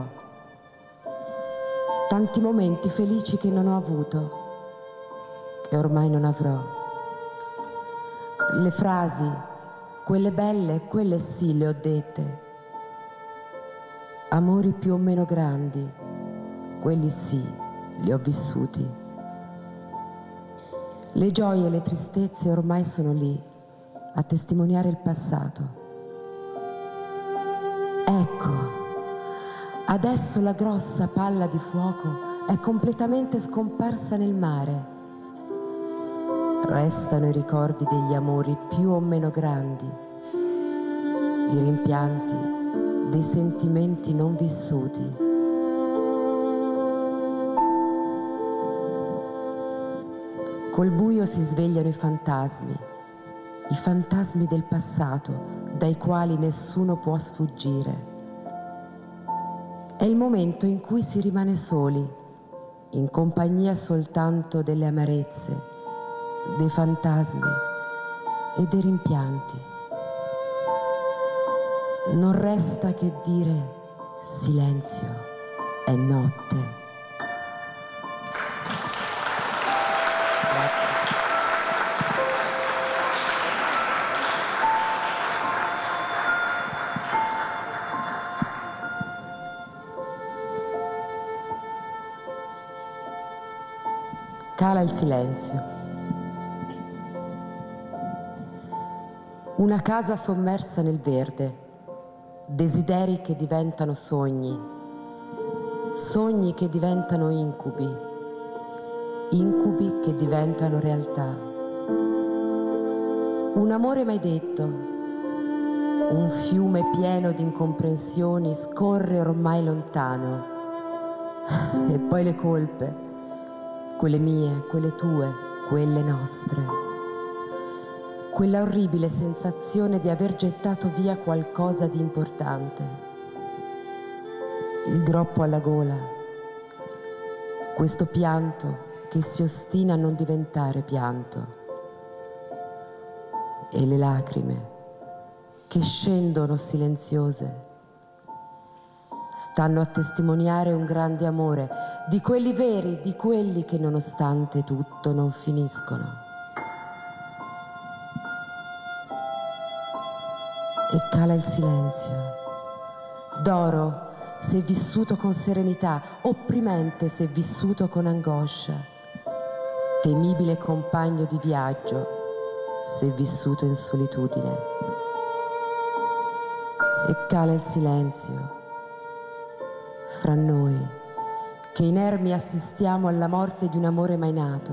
tanti momenti felici che non ho avuto, che ormai non avrò. Le frasi, quelle belle, quelle sì le ho dette, amori più o meno grandi, quelli sì li ho vissuti. Le gioie e le tristezze ormai sono lì, a testimoniare il passato. Ecco, adesso la grossa palla di fuoco è completamente scomparsa nel mare. Restano i ricordi degli amori più o meno grandi, i rimpianti dei sentimenti non vissuti. Col buio si svegliano i fantasmi del passato, dai quali nessuno può sfuggire. È il momento in cui si rimane soli, in compagnia soltanto delle amarezze, dei fantasmi e dei rimpianti. Non resta che dire silenzio, è notte. Cala il silenzio. Una casa sommersa nel verde, desideri che diventano sogni, sogni che diventano incubi, incubi che diventano realtà. Un amore mai detto, un fiume pieno di incomprensioni scorre ormai lontano. E poi le colpe, quelle mie, quelle tue, quelle nostre. Quella orribile sensazione di aver gettato via qualcosa di importante. Il groppo alla gola. Questo pianto che si ostina a non diventare pianto. E le lacrime che scendono silenziose stanno a testimoniare un grande amore, di quelli veri, di quelli che nonostante tutto non finiscono. E cala il silenzio. D'oro se vissuto con serenità, opprimente se vissuto con angoscia, temibile compagno di viaggio se vissuto in solitudine. E cala il silenzio fra noi che inermi assistiamo alla morte di un amore mai nato,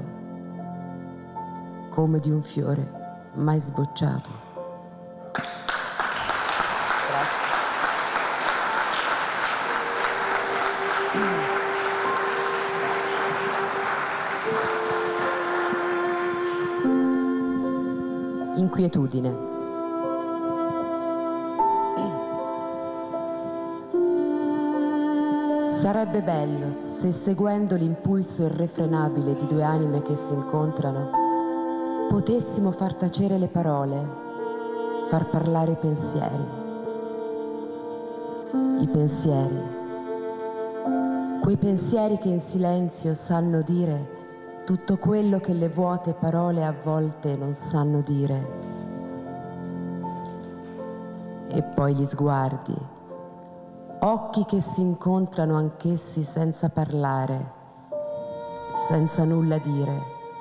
come di un fiore mai sbocciato. Inquietudine. Sarebbe bello se, seguendo l'impulso irrefrenabile di due anime che si incontrano, potessimo far tacere le parole, far parlare i pensieri. I pensieri. Quei pensieri che in silenzio sanno dire tutto quello che le vuote parole a volte non sanno dire. E poi gli sguardi. Occhi che si incontrano anch'essi senza parlare, senza nulla dire.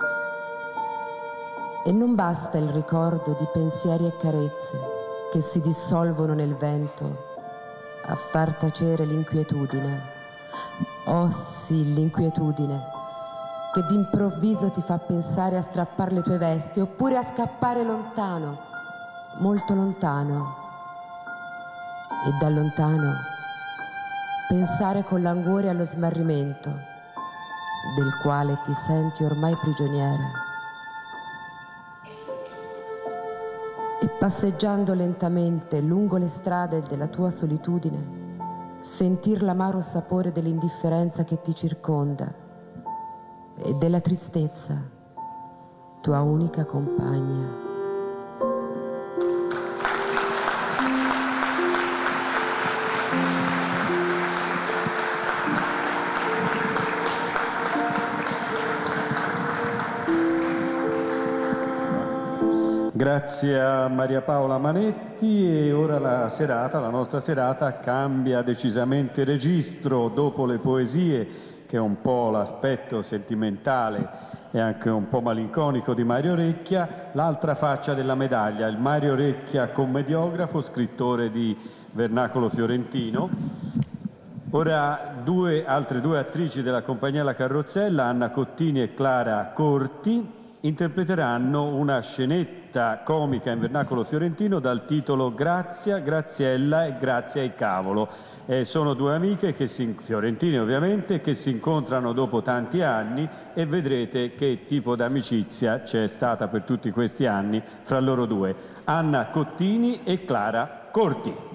E non basta il ricordo di pensieri e carezze che si dissolvono nel vento a far tacere l'inquietudine. Oh sì, l'inquietudine, che d'improvviso ti fa pensare a strappare le tue vesti oppure a scappare lontano, molto lontano. E da lontano pensare con languore allo smarrimento del quale ti senti ormai prigioniera. E passeggiando lentamente lungo le strade della tua solitudine, sentir l'amaro sapore dell'indifferenza che ti circonda e della tristezza, tua unica compagna. Grazie a Maria Paola Manetti e ora la nostra serata cambia decisamente registro. Dopo le poesie, che è un po' l'aspetto sentimentale e anche un po' malinconico di Mario Recchia, l'altra faccia della medaglia, il Mario Recchia commediografo, scrittore di vernacolo fiorentino. Ora altre due attrici della compagnia La Carrozzella, Anna Cottini e Clara Corti, interpreteranno una scenetta comica in vernacolo fiorentino dal titolo Grazia, Graziella e Grazia e Cavolo. Sono due amiche, fiorentine ovviamente, che si incontrano dopo tanti anni e vedrete che tipo d'amicizia c'è stata per tutti questi anni fra loro due. Anna Cottini e Clara Corti.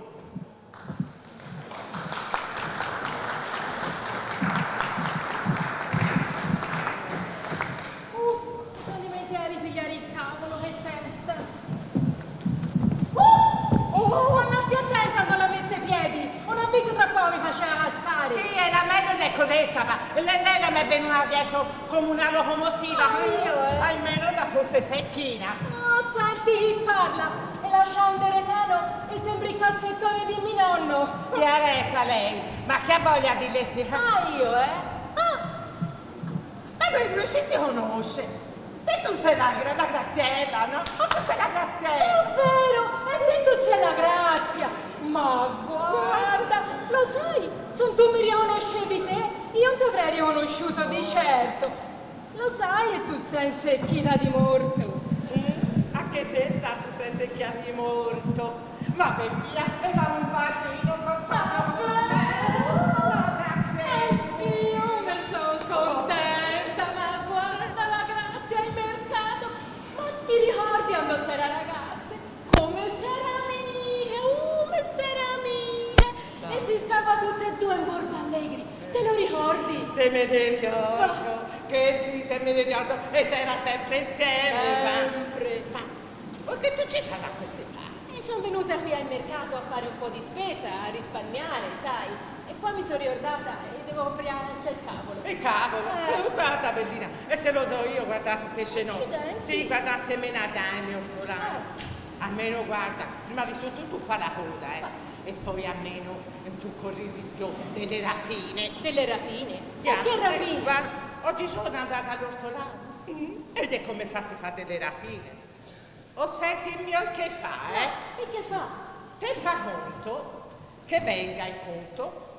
Lei mi è venuta dietro come una locomotiva, almeno la fosse secchina. Oh, senti, parla e lascia un deretano e sembri il cassettone di mio nonno. Chiaretta lei, ma che ha voglia di lessicare? Io, Ma lui ci si conosce. Te tu sei la Graziella, no? O tu sei la Graziella? È vero, e te tu sei la Grazia. Ma guarda, lo sai, se tu mi riconoscevi te, io non ti avrei riconosciuto di certo. Lo sai e tu sei secchita di morto. A che festa tu sei secchita di morto? Ma per via, e va un bacino, sono io ne sono contenta, ma guarda la Grazia al mercato. Ma ti ricordi quando si era ragazze? Come s'era amiche, e si stava tutte e due in Borgo Allegri, te lo ricordi? Se me ne ricordo, se me ne ricordo, e si era sempre insieme. Sempre. Ma che tu ci fai da queste parti? E sono venuta qui al mercato a fare un po' di spesa, a risparmiare, sai, e poi mi sono ricordata e devo comprare anche il cavolo. Il cavolo? Guarda bellina, e se lo do io, guardate che ce n'ho. Sì, guardate me ne dai, mio ortolano. Almeno guarda, prima di tutto tu fai la coda, e poi almeno tu corri il rischio delle rapine. Delle rapine? Perché rapine? Guarda, oggi sono andata all'ortolano ed è come si fa delle rapine. O senti il mio che fa, E che fa? Te fa conto che venga il conto,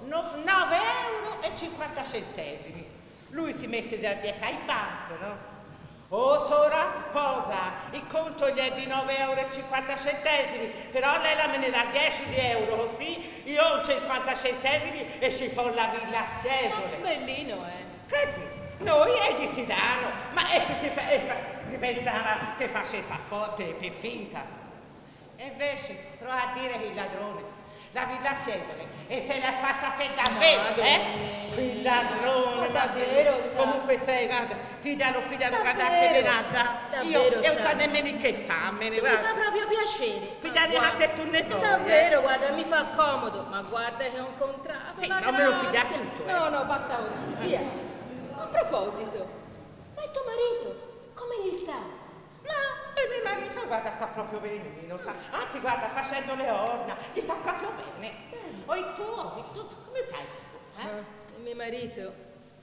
9,50 €. Lui si mette dietro ai banco, no? Oh, sora sposa, il conto gli è di 9,50 €, però lei me ne dà 10 euro, così io ho 50 centesimi e ci fa la villa a Fiesole. Bellino, Che dici? Noi egli si danno, ma è che si pensava che facesse per finta. E invece prova a dire che il ladrone la villa a Fiesole e se l'ha fatta per davvero, Il ladrone, davvero, sa. Comunque sei, guarda, piglialo, guarda che venata. Io non so nemmeno in che fammene, Mi fa proprio piacere. Pigliare a te tu ne vuoi. Davvero, guarda, mi fa comodo, ma guarda che è un contratto. Sì, la non me lo grazia. piglia tutto, No, basta così, via. A proposito, ma il tuo marito, come gli sta? Ma il mio marito, guarda, sta proprio bene, lo sa. Anzi, guarda, facendo le orna, gli sta proprio bene. O il tuo, come stai? Il mio marito?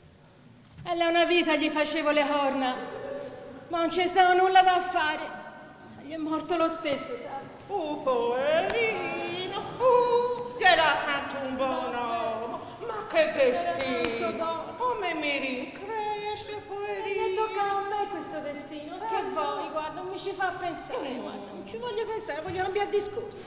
È da una vita gli facevo le corna, ma non c'è stato nulla da fare. Gli è morto lo stesso, sai? Poverino, gli era fatto un buon uomo, ma che destino, come mi rincresce, poverino. E tocca a me questo destino, che vuoi, guarda, non mi ci fa pensare, guarda, non ci voglio pensare, voglio cambiare discorso.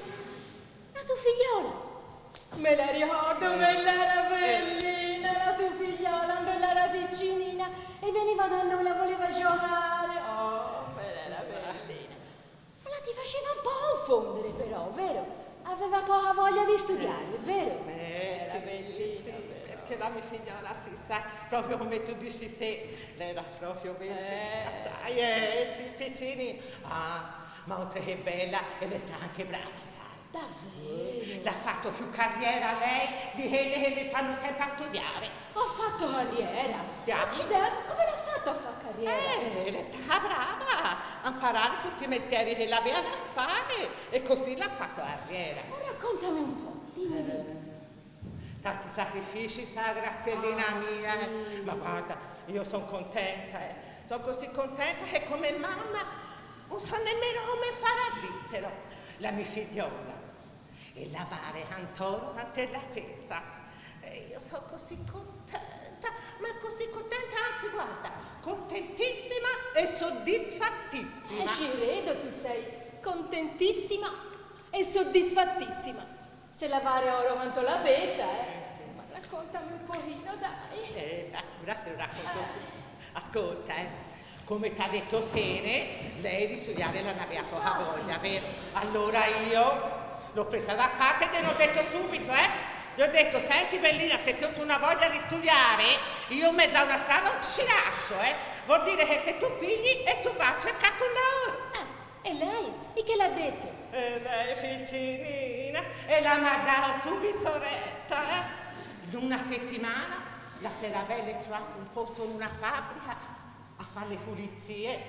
La tua figliola, me la ricordo, me l'era bellina, la tua figliola, quando era piccinina e veniva da noi, la voleva giocare, me l'era bellina. Ma la ti faceva un po' confondere però, vero? Aveva poca voglia di studiare, vero? Era bellina. Perché la mia figliola si sa, proprio come tu dici te, lei era proprio bella, sai, sì, piccini. Ma oltre che bella, e lei sta anche brava, sai. Davvero? L'ha fatto più carriera lei di quelle che le stanno sempre a studiare. Ho fatto carriera? Accidenti, come l'ha fatto a fare carriera? Le sta brava a imparare tutti i mestieri che l'aveva da fare e così l'ha fatto carriera. Ma raccontami un po', dimmi. Tanti sacrifici, sa, Graziellina mia. Sì. Ma guarda, io sono contenta, sono così contenta che come mamma non so nemmeno come fare a dirtelo. La mia figliola e lavare Antoro ante la pesa. Io sono così contenta, ma così contenta, anzi guarda, contentissima e soddisfattissima. Ci vedo, tu sei contentissima e soddisfattissima. Se lavare oro quanto la pesa, Ma raccontami un pochino, dai. Ora te lo racconto su. Ascolta, come ti ha detto Sene, lei di studiare la aveva poca voglia, vero? Allora io l'ho presa da parte e gliel'ho detto subito, Gli ho detto, senti bellina, se ti ho una voglia di studiare, io in mezzo a una strada non ci lascio, Vuol dire che te tu pigli e tu vai a cercare un lavoro. E lei? E che l'ha detto? E lei, piccinina, e la mandavo subito retta, In una settimana la Serabella è trovata un posto in una fabbrica a fare le pulizie.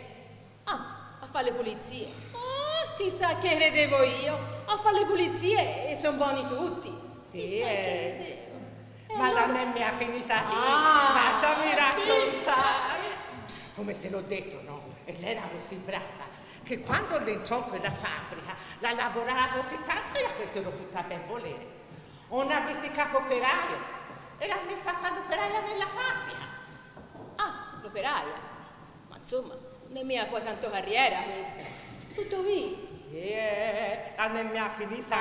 A fare le pulizie? Chissà che credevo io. A fare le pulizie e sono buoni tutti. Sì, chissà che credevo. Ma la non mi ha finita lì. Lasciami raccontare. Come te l'ho detto, no? E lei era così brava che quando entrò in quella fabbrica la lavorava così tanto e la presero tutta per volere. Non ha visto il capo operaio e l'ha messa a fare l'operaia nella fabbrica. L'operaia? Ma insomma, non mi ha qua tanto carriera questa. Tutto lì. Sì, non mi ha finita.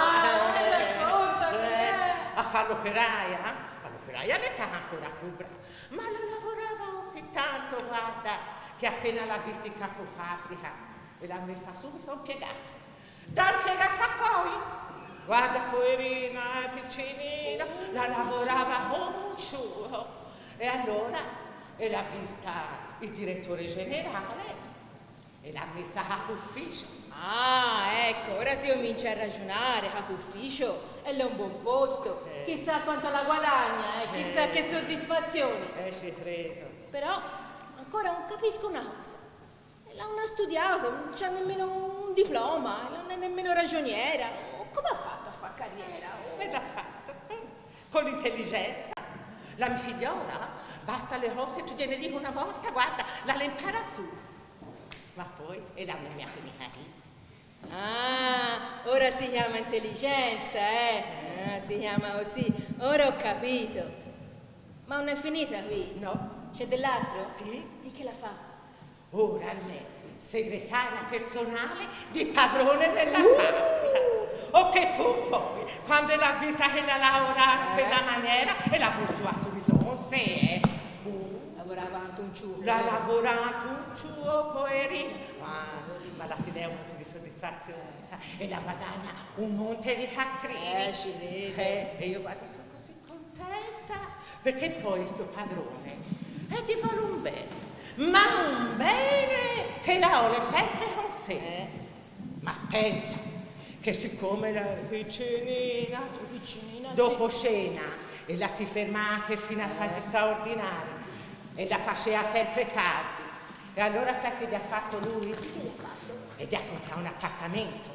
A fare l'operaia. L'operaia le stava ancora più brava. Ma la lavorava così tanto, guarda, che appena l'ha vista in capo fabbrica e l'ha messa subito impiegata. Da impiegata poi. Guarda, poverina, piccinina, la lavorava come un ciuco. E allora l'ha vista il direttore generale e l'ha messa a capo ufficio. Ecco, ora si comincia a ragionare, capo ufficio, è un buon posto. Chissà quanto la guadagna, chissà che soddisfazione. Ci credo. Però ancora non capisco una cosa. Non ha studiato, non c'ha nemmeno un diploma, non è nemmeno ragioniera. Come ha fatto a fare carriera? E l'ha fatto con l'intelligenza. La mia figliola, basta le cose, tu gliene dico una volta, guarda, la impara su. Ma poi, e la mia finita lì. Ah, ora si chiama intelligenza, si chiama così. Ora ho capito. Ma non è finita qui? No. C'è dell'altro? Sì. E che la fa? Ora lei, segretaria personale di padrone della fabbrica. O che tu vuoi, quando l'ha vista che la lavora in quella maniera e la voltua subito, sì, Lavorava anche un ciucco. l'ha lavorato un ciucco, poverino. Ma la si leva un monte di soddisfazione, sa? E la guadagna un monte di quattrini. Ci vede. E io guardo, sono così contenta, perché poi sto padrone ti vuole un bene, ma un bene che la vuole sempre con sé. Ma pensa che siccome la piccinina dopo cena e la si fermava fino a fare straordinari e la faceva sempre tardi, e allora sai che gli ha fatto lui? Che gli ha fatto? E gli ha comprato un appartamento.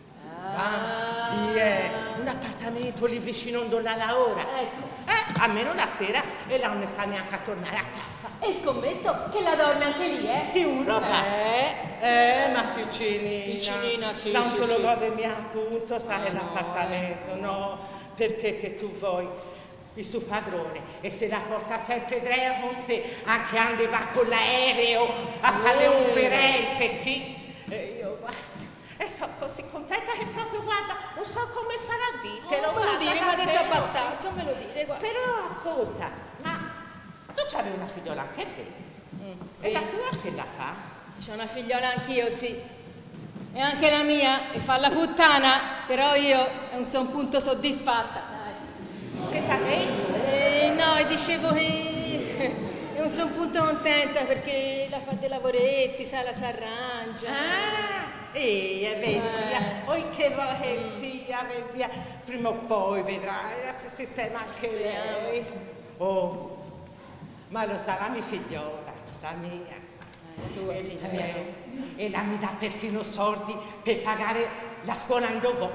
Sì, un appartamento lì vicino dove la lavora. Ecco. Almeno la sera e la non ne sa neanche a tornare a casa. E scommetto che la dorme anche lì, Sicuro, ma piccinina. Piccinina, sì, da un sì, solo sì. gode mia appunto, sai, l'appartamento, no? Perché che tu vuoi il suo padrone e se la porta sempre drea con sé, anche quando va con l'aereo a fare le conferenze, sì. E io guarda, e sono così contenta che proprio guarda, non so come farà a dirtelo. Non me lo dire, mi ha detto davvero. abbastanza, non me lo dire, guarda. Però ascolta, ma tu c'avevi una figliola anche te? Sì. E la tua che la fa? C'ho una figliola anch'io, sì. E anche la mia, e fa la puttana, però io non sono un punto soddisfatta, sai. Che t'ha detto? No, e dicevo che non sono un punto contenta perché la fa dei lavoretti, sai, la s'arrangia. Vedi via, poi che vuoi che sia, vedi via, prima o poi vedrai, si sistema anche lei. Oh, ma lo sarà mia figliola, la mia. tua, sì, la mia. E la mi dà perfino soldi per pagare la scuola in dovò.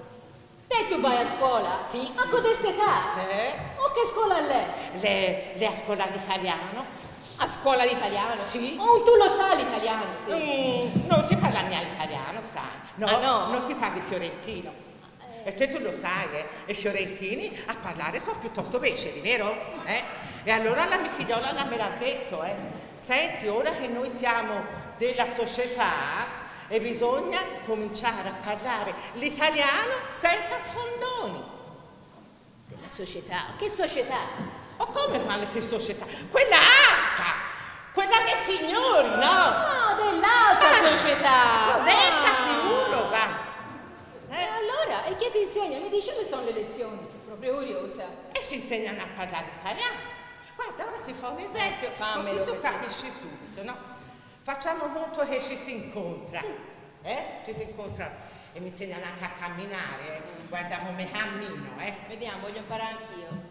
Te tu vai a scuola? Sì. A codest'età? O che scuola è lei? Le a scuola di italiano. A scuola di italiano? Sì. Oh, tu lo sai l'italiano? Sì. Non si parla mia italiano, sai. No, no? non si parla di fiorentino. E te tu lo sai, e i fiorentini a parlare sono piuttosto beceri, vero? E allora la mia figliola me l'ha detto, Senti, ora che noi siamo della società e bisogna cominciare a parlare l'italiano senza sfondoni. Della società? Che società? O come male che società? Quella alta! Quella dei signori, no? No, dell'alta società! Questa sicuro, va! E allora, e che ti insegna? Mi dice come sono le lezioni, sono proprio curiosa. E ci insegnano a parlare italiano. Guarda, ora ci fa un esempio, Fammelo, così tu perché- capisci subito, no? Facciamo conto che ci si incontra, Ci si incontra e mi insegnano anche a camminare, Guarda come cammino, Vediamo, voglio imparare anch'io.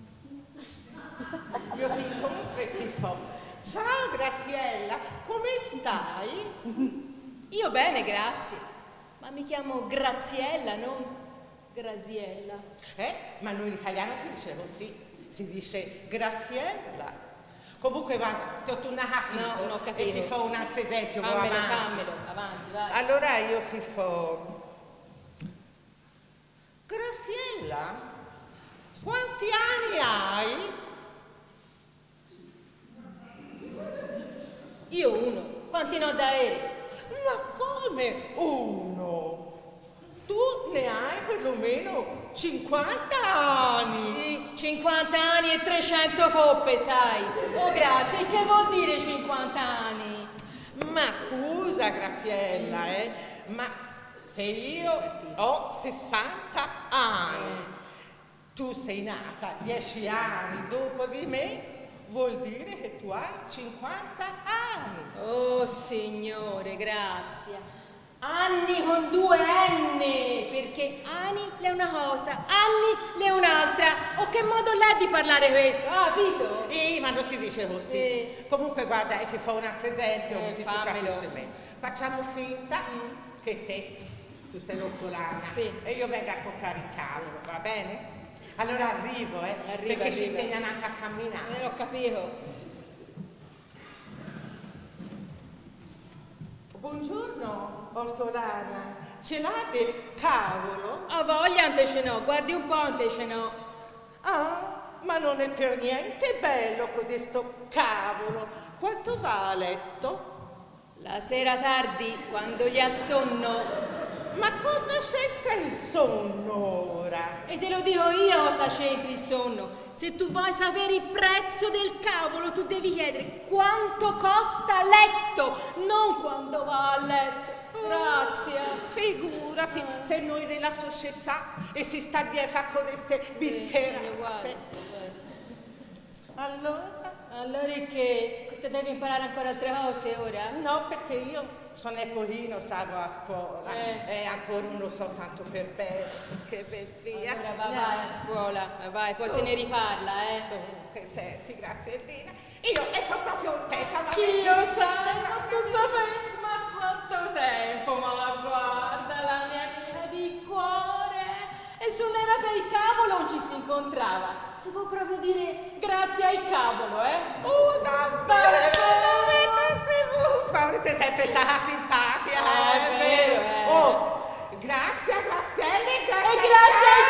Io ti incontro e ti fa, ciao Graziella, come stai? Io bene, grazie. Ma mi chiamo Graziella, non Graziella. Ma noi in italiano si dice così, si dice Graziella. Comunque guarda, se tu non capisci No, non e capivo. si fa un altro esempio, va Fammelo, avanti. fammelo, avanti, vai. Allora io si fa, Graziella, quanti anni hai? Io uno. Quanti ne ho da aereo? Ma come uno? Tu ne hai perlomeno 50 anni. Sì, 50 anni e 300 coppe, sai. Oh, grazie. Che vuol dire 50 anni? Ma scusa Graziella, ma se io ho 60 anni, tu sei nata 10 anni dopo di me, vuol dire che tu hai 50 anni. Oh, signore, grazie. Anni con 2 N, perché anni è una cosa, anni è un'altra. O che modo l'ha di parlare questo? Ah, capito? Ma non si dice così. Comunque guarda, ci fa un altro esempio, così tu fammelo. capisci meglio. Facciamo finta che tu sei l'ortolana e io vengo a portare il cavolo, va bene? Allora arrivo, perché ci insegnano anche a camminare. L'ho capito. Buongiorno, ortolana. ce l'ha del cavolo? A voglia ante ce n'ho, guardi un po' ante ce n'ho. Ah, ma non è per niente bello codesto cavolo. Quanto va a letto? La sera tardi, quando gli ha sonno. Ma cosa c'entra il sonno ora? E te lo dico io cosa c'entri il sonno. Se tu vuoi sapere il prezzo del cavolo, tu devi chiedere quanto costa a letto, non quando va a letto. Grazie. Figurati, se noi della società e si sta dietro a codeste bischerate. Allora che te devi imparare ancora altre cose ora? No, perché io sono pochino, stavo a scuola e ancora uno soltanto per persi, che bel via. Allora vai a scuola, vai, poi se ne riparla, Comunque, senti, grazie Lina. Io sono proprio contenta. Chi lo sa, ma tu sapessi, ma quanto tempo, ma guarda la mia amica di cuore. E se non era per il cavolo non ci si incontrava. Si può proprio dire grazie al cavolo, davvero, sei sempre stata simpatica, è vero, grazie a Graziella e grazie al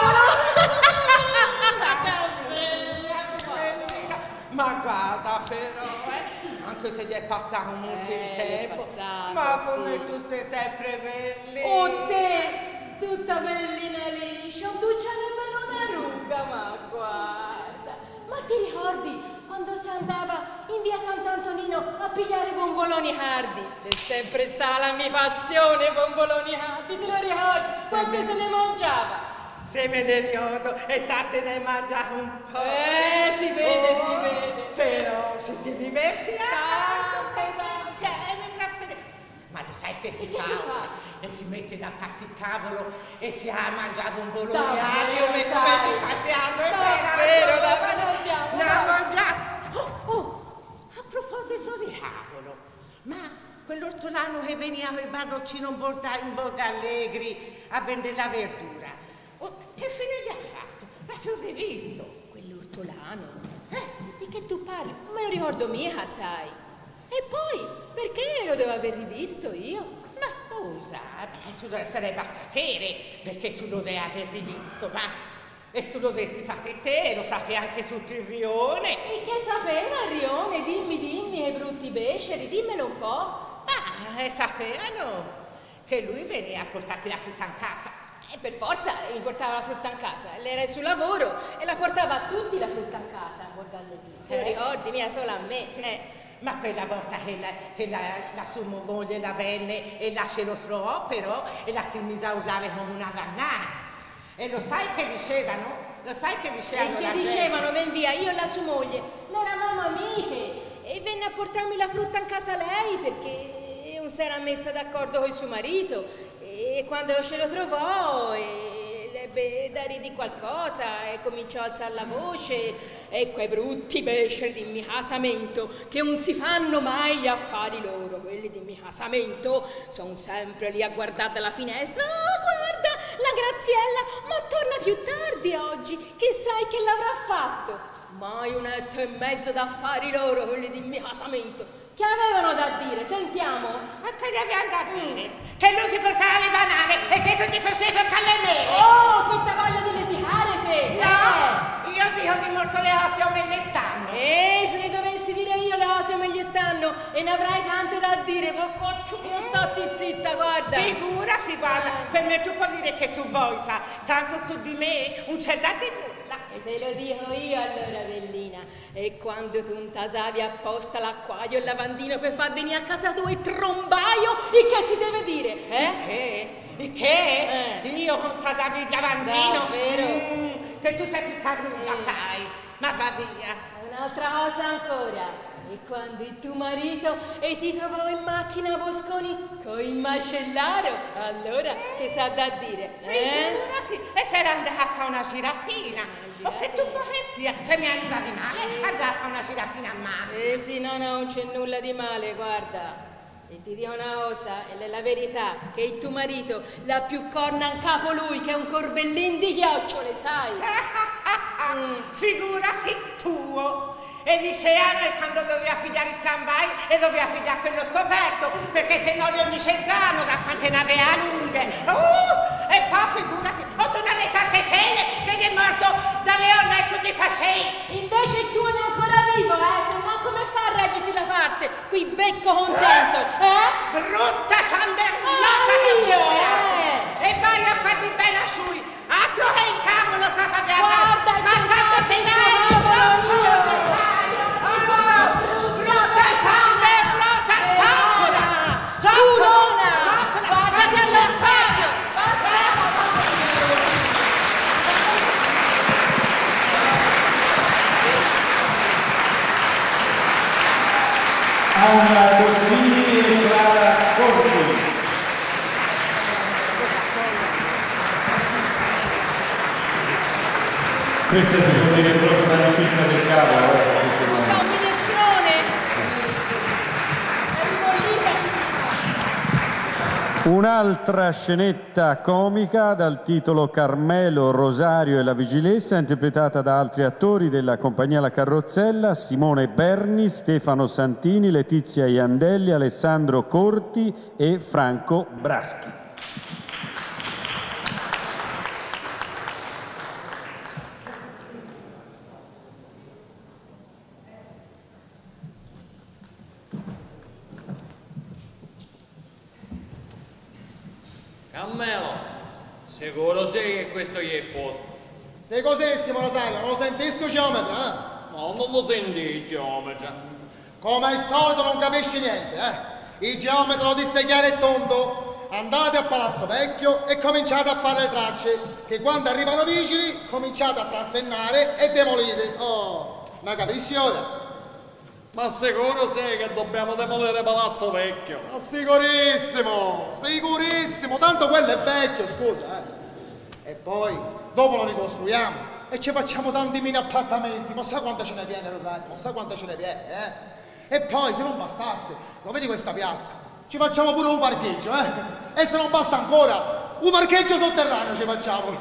cavolo. Ma guarda però, anche se gli è passato molto tempo, ma come tu sei sempre bellina. Oh te, tutta bellina liscia, non tu c'è nemmeno una ruga, ma guarda. Ma ti ricordi quando si andava in via Sant'Antonino a pigliare bomboloni Hardy? È sempre stata la mia passione, bomboloni Hardy, te lo ricordi? Quante se ne mangiava? Se me ne ricordo, e se ne mangia un po'. Si vede. Però ci si diverte tanto insieme, grazie. Ma lo sai che si fa? E si mette da parte il cavolo e si mangia bomboloni come si facendo a proposito di cavolo, ma quell'ortolano che veniva con il barroccino in Borgo Allegri a vendere la verdura, che fine gli ha fatto? L'ha più rivisto? Quell'ortolano? Di che tu parli? Non me lo ricordo mica, sai. E poi, perché lo devo aver rivisto io? Ma scusa, tu sarebbe a sapere perché tu lo devi aver rivisto, ma e tu lo dovresti sapere te, lo sapevi anche tutto il rione. E che sapeva il rione? Dimmi, che brutti beceri, dimmelo un po'. Ma sapevano che lui veniva a portarti la frutta in casa. E per forza mi portava la frutta in casa, lei era sul lavoro e la portava a tutti la frutta in casa, a Borgo Allegri. Te lo ricordi, mia solo a me? Sì. Ma quella volta che la sua moglie la venne e la ce lo trovò però e la si mise a urlare come una dannata. E lo sai che dicevano? Lo sai che dicevano? E che dicevano? Ven via, io e la sua moglie, l'eravamo amiche e venne a portarmi la frutta in casa lei perché non si era messa d'accordo con il suo marito e quando ce lo trovò ebbe da ridere qualcosa e cominciò a alzare la voce e quei brutti beceri di mio casamento che non si fanno mai gli affari loro, quelli di mio casamento sono sempre lì a guardare dalla finestra. Guarda la Graziella, ma torna più tardi oggi, che sai che l'avrà fatto? Mai un'etto e mezzo d'affari loro, quelli di mio casamento. Che avevano da dire? Sentiamo. Ma che gli avevano da dire? Che lui si portava le banane e che tu ti facevi toccare le mele. Oh, che te voglia di litigare te! No, io dico di molto le cose come le stanno. Se ne dovessi dire io le cose come gli stanno e ne avrai tante da dire, ma io stati zitta, guarda. Figurati, guarda, per me tu puoi dire che tu vuoi, sa, tanto su di me non c'è da dire nulla. E te lo dico io allora, bellina. E quando tu intasavi apposta l'acquaio e il lavandino per far venire a casa tua il trombaio, il che si deve dire, Il che? Io intasavi il lavandino? Davvero? Se tu sei tutta brutta, sai, ma va via. Un'altra cosa ancora. E quando il tuo marito ti trovava in macchina a Bosconi con il macellaro, allora che sa da dire? Figurati, e se era andata a fare una giratina. O che tu facessi, cioè mi è nulla di male, andava a fare una giratina a mano. Sì, no, non c'è nulla di male, guarda. E ti dico una cosa, ed è la verità, che il tuo marito l'ha più corna in capo lui, che è un corbellin di chiocciole, sai? Figurati tuo. E liceano è quando doveva pigliare il tramvai e doveva pigliare quello scoperto, perché se no gli ogni c'entravano da quante ne aveva lunghe. E poi figurasi, ho tornato tante fene che gli è morto da leone e tu ti facevi. Invece tu non è ancora vivo, se no come fa a reggiti la parte? Qui becco contento, Brutta ciamberlosa che E vai a farti bene a sui. Altro che in cavolo sa sapere. Guarda, ma tanto te dai, brutta ciamberlosa, zoccola! Culona! Guardati allo specchio! Auna Cortini e Clara Corti. Questa si può dire proprio un'amicizia del cavolo. Fa un minestrone! È ribollita! Un'altra scenetta comica dal titolo Carmelo, Rosario e la Vigilessa, interpretata da altri attori della compagnia La Carrozzella: Simone Berni, Stefano Santini, Letizia Iandelli, Alessandro Corti e Franco Braschi. Cammelo, sicuro sei che questo gli è posto? Sei cosissimo, Rosario, non lo senti sto geometra, No, non lo senti il geometra. Come al solito non capisci niente, Il geometra lo disse chiaro e tondo: andate a Palazzo Vecchio e cominciate a fare le tracce, che quando arrivano vigili cominciate a transennare e demolire. Oh, ma capisci ora? Ma sicuro sei che dobbiamo demolire Palazzo Vecchio? Ma sicurissimo, sicurissimo, tanto quello è vecchio, scusa, E poi, dopo lo ricostruiamo e ci facciamo tanti mini appartamenti, ma sa quanta ce ne viene, Rosario, ma sa quanta ce ne viene, E poi, se non bastasse, lo vedi questa piazza? Ci facciamo pure un parcheggio, E se non basta ancora, un parcheggio sotterraneo ci facciamo.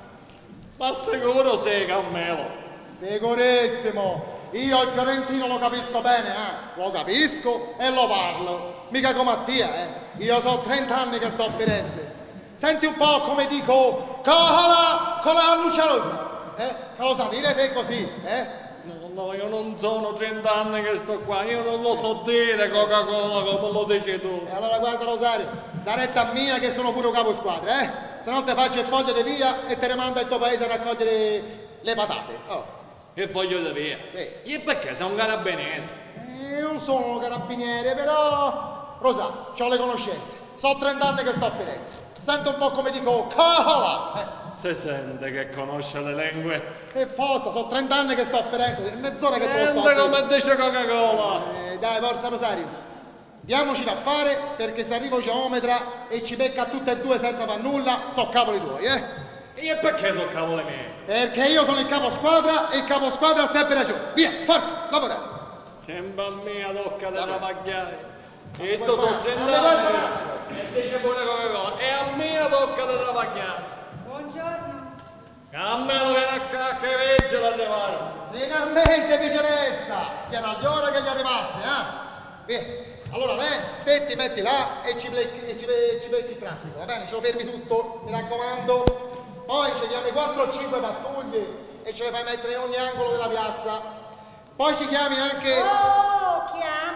Ma sicuro sei, Cammelo? Sicurissimo. Io il fiorentino lo capisco bene, Lo capisco e lo parlo. Mica come a te, Io so 30 anni che sto a Firenze. Senti un po' come dico Cola con la nuccialosa. Cosa dire te così, No, io non sono 30 anni che sto qua, io non lo so dire Coca-Cola come lo dici tu. E allora guarda Rosario, da retta mia che sono pure un capo squadra, Se no te faccio il foglio di via e te ne mando al tuo paese a raccogliere le patate. Oh. Che voglio di via? Sì. E perché sei un carabiniere? Non sono un carabiniere, però Rosario, ho le conoscenze. So 30 anni che sto a Firenze. Sento un po' come dico Cola. Si sente che conosce le lingue. E forza, so 30 anni che sto a Firenze, è mezz'ora che te lo sto a Sente dire. come dice Coca-Cola. Dai, forza Rosario, diamoci da fare, perché se arrivo geometra e ci becca tutte e due senza far nulla, so cavoli tuoi, E perché sono cavoli miei? Perché io sono il capo squadra e il capo squadra ha sempre ragione. Via, forza, lavorare. Sembra a me tocca da travagliare. E tu questo sono no, 100 non questo anni e dice pure Coca-Cola. E a me tocca da travagliare. Buongiorno. Cammelo viene a qua che vegge l'arrivare. Finalmente, Vigilessa! Era l'ora che gli arrivasse, Via. Allora te ti metti là e ci becchi il traffico, va bene? Ce lo fermi tutto, mi raccomando. Poi ci chiami 4 o 5 pattuglie e ce le fai mettere in ogni angolo della piazza. Poi ci chiami anche... Oh, chiama.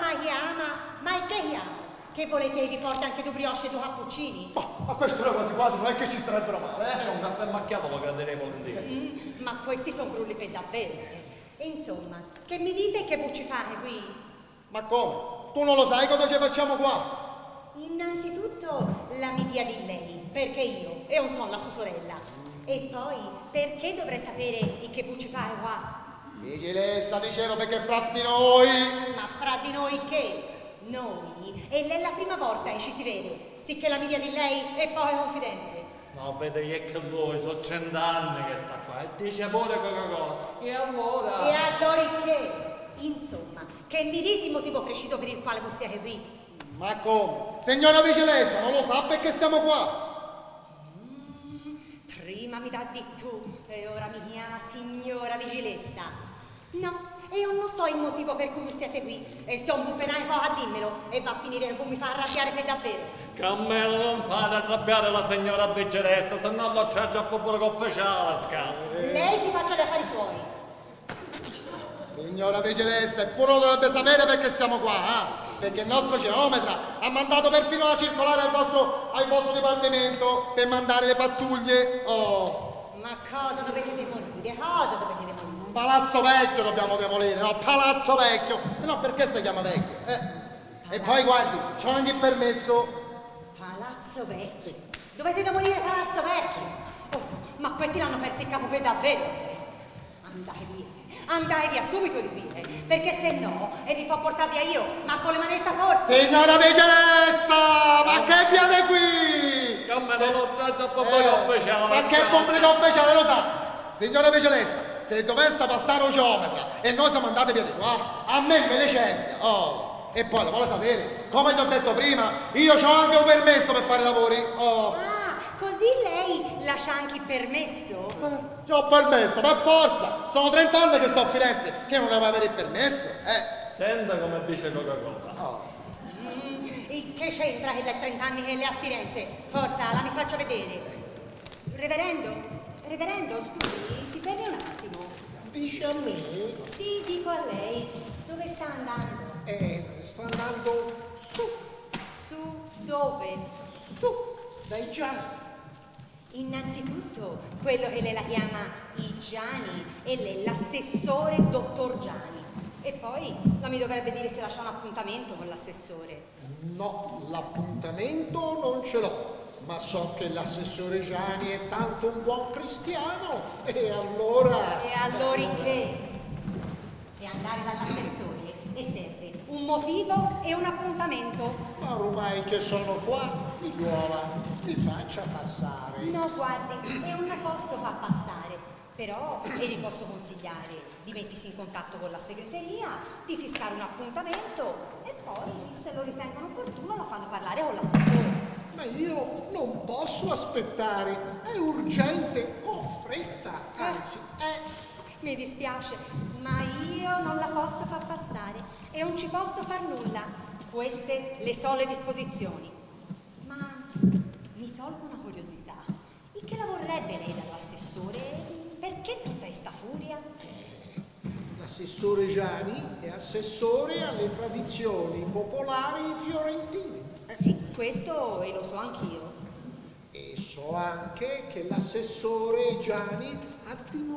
Ma che chiama? Che volete che vi porti anche due brioche e due cappuccini? Ma questo quasi quasi non è che ci starebbero male, Un caffè macchiato lo gradirei volentieri. Ma questi sono grulli per davvero. E insomma, che mi dite che voi ci fate qui? Ma come? Tu non lo sai cosa ci facciamo qua? Innanzitutto la mi dia di lei, perché io e non sono la sua sorella. E poi, perché dovrei sapere il che voi ci fate qua? Vigilessa, dicevo, perché fra di noi... Ma fra di noi che? Noi? E lei è la prima volta che ci si vede, sicché la mi dia di lei e poi confidenze. No, vede che lui, sono 100 anni che sta qua e dice pure Coca-Cola. E allora? E allora il che? Insomma, che mi dite il motivo preciso per il quale voi siete qui? Ma come? Signora Vigilessa, non lo sa perché siamo qua? Prima mi dà di tu e ora mi chiama signora Vigilessa. No, e io non so il motivo per cui siete qui. E se un bupenai fa, dimmelo, e va a finire che voi mi fa arrabbiare per davvero. Carmelo, non fate arrabbiare la signora Vigilessa, se no lo c'è già pubblico ufficiale, scala. Lei si faccia gli affari suoi. Signora Vigilessa, eppure lo dovrebbe sapere perché siamo qua, Perché il nostro geometra ha mandato perfino la circolare al vostro dipartimento per mandare le pattuglie. Oh. Ma cosa dovete demolire? Cosa dovete demolire? Palazzo Vecchio dobbiamo demolire, no? Palazzo Vecchio. Se no perché si chiama Vecchio? E poi guardi, c'ho anche il permesso. Palazzo Vecchio? Sì. Dovete demolire Palazzo Vecchio? Oh, ma questi l'hanno perso il capo per davvero. Andate via subito di qui, perché se no, e vi fa portare via io, ma con le manette a forza. Signora Vigilessa, ma che viene qui? Come non lo c'è già pubblico ufficiale. Ma che pubblico ufficiale, lo sa? Signora Vigilessa, se dovesse passare un geometra e noi siamo andati via di qua, a me mi licenzia. Oh. E poi lo vuole sapere? Come gli ho detto prima, io ho anche un permesso per fare lavori. Oh. Così lei lascia anche il permesso? C'ho permesso, per forza! Sono 30 anni che sto a Firenze, che non devo avere il permesso, Senta come dice Coca-Cola. E che c'entra che lei ha 30 anni che lei è a Firenze? Forza, la mi faccia vedere. Reverendo, scusi, si fermi un attimo. Dice a me? Sì, dico a lei. Dove sta andando? Sto andando su. Su dove? Su, dai Gianni. Innanzitutto, quello che lei la chiama i Gianni e lei l'assessore dottor Gianni. E poi la mi dovrebbe dire se lascia un appuntamento con l'assessore. No, l'appuntamento non ce l'ho, ma so che l'assessore Gianni è tanto un buon cristiano e allora... E allora in che? E andare dall'assessore e serve un motivo e un appuntamento. Ma ormai che sono qua, figliuola, mi faccia passare. No, guardi, io non la posso far passare, però e gli posso consigliare di mettersi in contatto con la segreteria, di fissare un appuntamento e poi, se lo ritengono opportuno, la fanno parlare con l'assessore. Ma io non posso aspettare, è urgente, ho fretta, anzi, Mi dispiace, ma io non la posso far passare e non ci posso far nulla. Queste le so le disposizioni. Ma mi tolgo una curiosità. E che la vorrebbe lei dall'assessore? Perché tutta questa furia? L'assessore Gianni è assessore alle tradizioni popolari fiorentine. Sì, questo e lo so anch'io. E so anche che l'assessore Gianni ha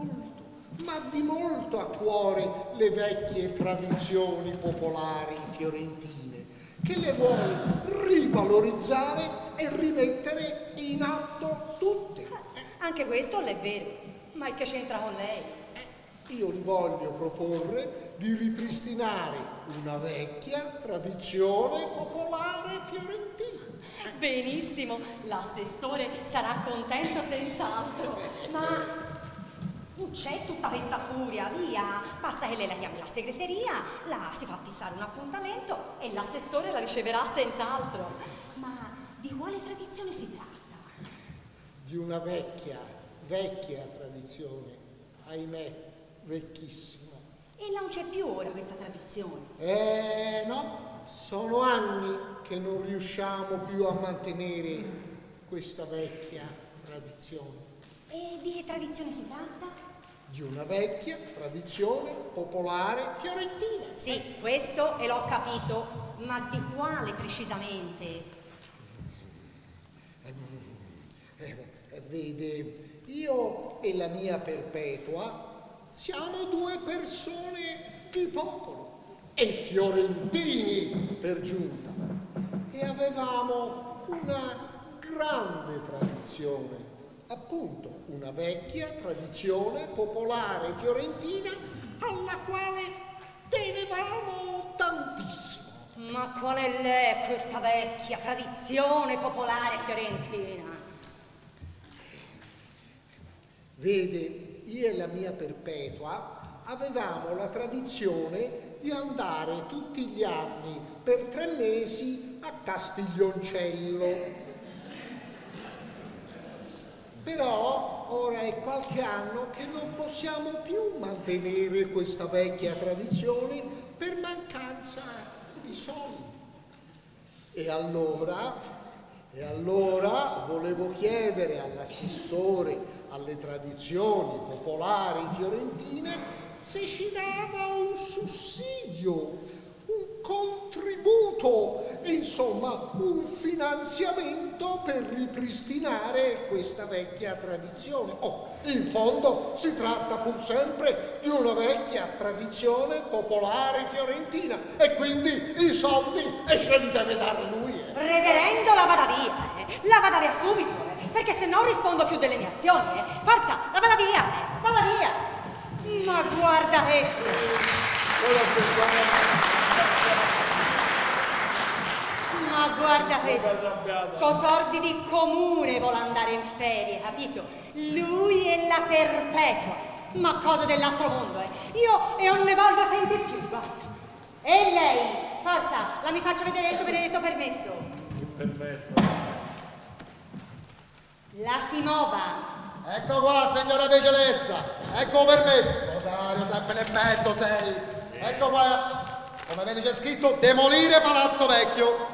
di molto a cuore le vecchie tradizioni popolari fiorentine, che le vuole rivalorizzare e rimettere in atto tutte. Anche questo è vero, ma che c'entra con lei? Io gli voglio proporre di ripristinare una vecchia tradizione popolare fiorentina. Benissimo, l'assessore sarà contento senz'altro, ma non c'è tutta questa furia, via. Basta che lei la chiami alla segreteria, la si fa fissare un appuntamento e l'assessore la riceverà senz'altro. Ma di quale tradizione si tratta? Di una vecchia tradizione, ahimè, vecchissima. E non c'è più ora questa tradizione? No, sono anni che non riusciamo più a mantenere questa vecchia tradizione. E di che tradizione si tratta? Di una vecchia tradizione popolare fiorentina. Sì, questo e l'ho capito, ma di quale precisamente? Vede, io e la mia Perpetua siamo due persone di popolo e fiorentini per giunta e avevamo una grande tradizione, appunto una vecchia tradizione popolare fiorentina alla quale tenevamo tantissimo. Ma qual è questa vecchia tradizione popolare fiorentina? Vede, io e la mia Perpetua avevamo la tradizione di andare tutti gli anni per 3 mesi a Castiglioncello. Però ora è qualche anno che non possiamo più mantenere questa vecchia tradizione per mancanza di soldi. E allora volevo chiedere all'assessore alle tradizioni popolari fiorentine se ci dava un sussidio, un contributo, insomma un finanziamento per ripristinare questa vecchia tradizione. In fondo si tratta pur sempre di una vecchia tradizione popolare fiorentina e quindi i soldi ce li deve dare lui. Reverendo, la vada via subito, perché se no rispondo più delle mie azioni. Forza, la vada via. Ma guarda questo. Ma guarda questo, con sordi di comune vuole andare in ferie, capito? Lui è la perpetua, ma cose dell'altro mondo, Io non ne voglio sentire più, guarda. E lei, forza, la mi faccia vedere questo benedetto permesso. Il permesso. La si muova. Ecco qua, signora Begelessa, ecco permesso. Rosario, sempre nel mezzo sei. Ecco qua, come vedi c'è scritto demolire Palazzo Vecchio.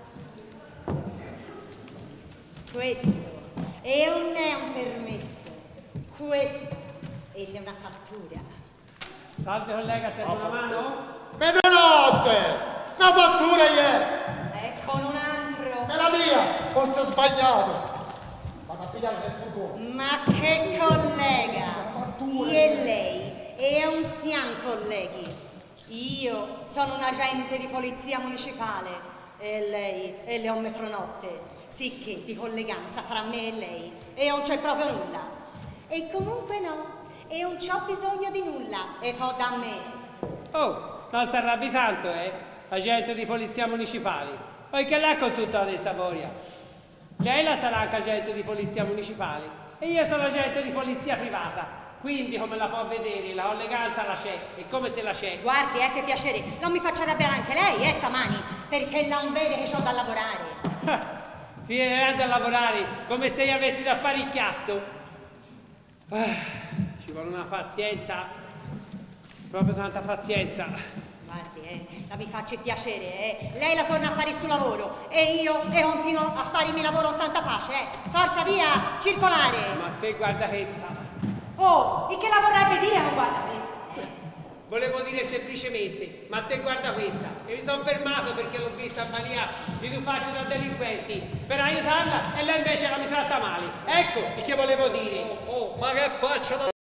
Questo non è un permesso, questo è una fattura. Salve collega, serve una mano? Mezzanotte! Una fattura è! Con un altro. Me la dia, forse ho sbagliato. Vado a pigliare nel furgone. Ma che collega! Io e lei, e non siamo colleghi. Io sono un agente di polizia municipale e lei è le Ommefronotte. Sicché di colleganza fra me e lei e non c'è proprio nulla. E comunque no, e non c'ho bisogno di nulla, e fo da me. Oh, non si arrabbi tanto, agente di polizia municipale. Poi che l'ha con tutta questa boria? Lei la sarà anche agente di polizia municipale e io sono agente di polizia privata. Quindi, come la può vedere, la colleganza la c'è, e come se la c'è. Guardi, che piacere, non mi faccia arrabbiare anche lei, stamani, perché non vede che c'ho da lavorare. Si viene a lavorare come se io avessi da fare il chiasso. Ci vuole una pazienza, proprio tanta pazienza. Guardi, la mi faccia il piacere, Lei la torna a fare il suo lavoro e io continuo a fare il mio lavoro in santa pace, Forza, via, circolare. Ma te guarda questa. Oh, e che la vorrebbe dire non guarda questa? Volevo dire semplicemente, ma te guarda questa, e mi sono fermato perché l'ho vista abbaliare di un faccio da delinquenti per aiutarla e lei invece la mi tratta male. Ecco il che volevo dire. Ma che faccia da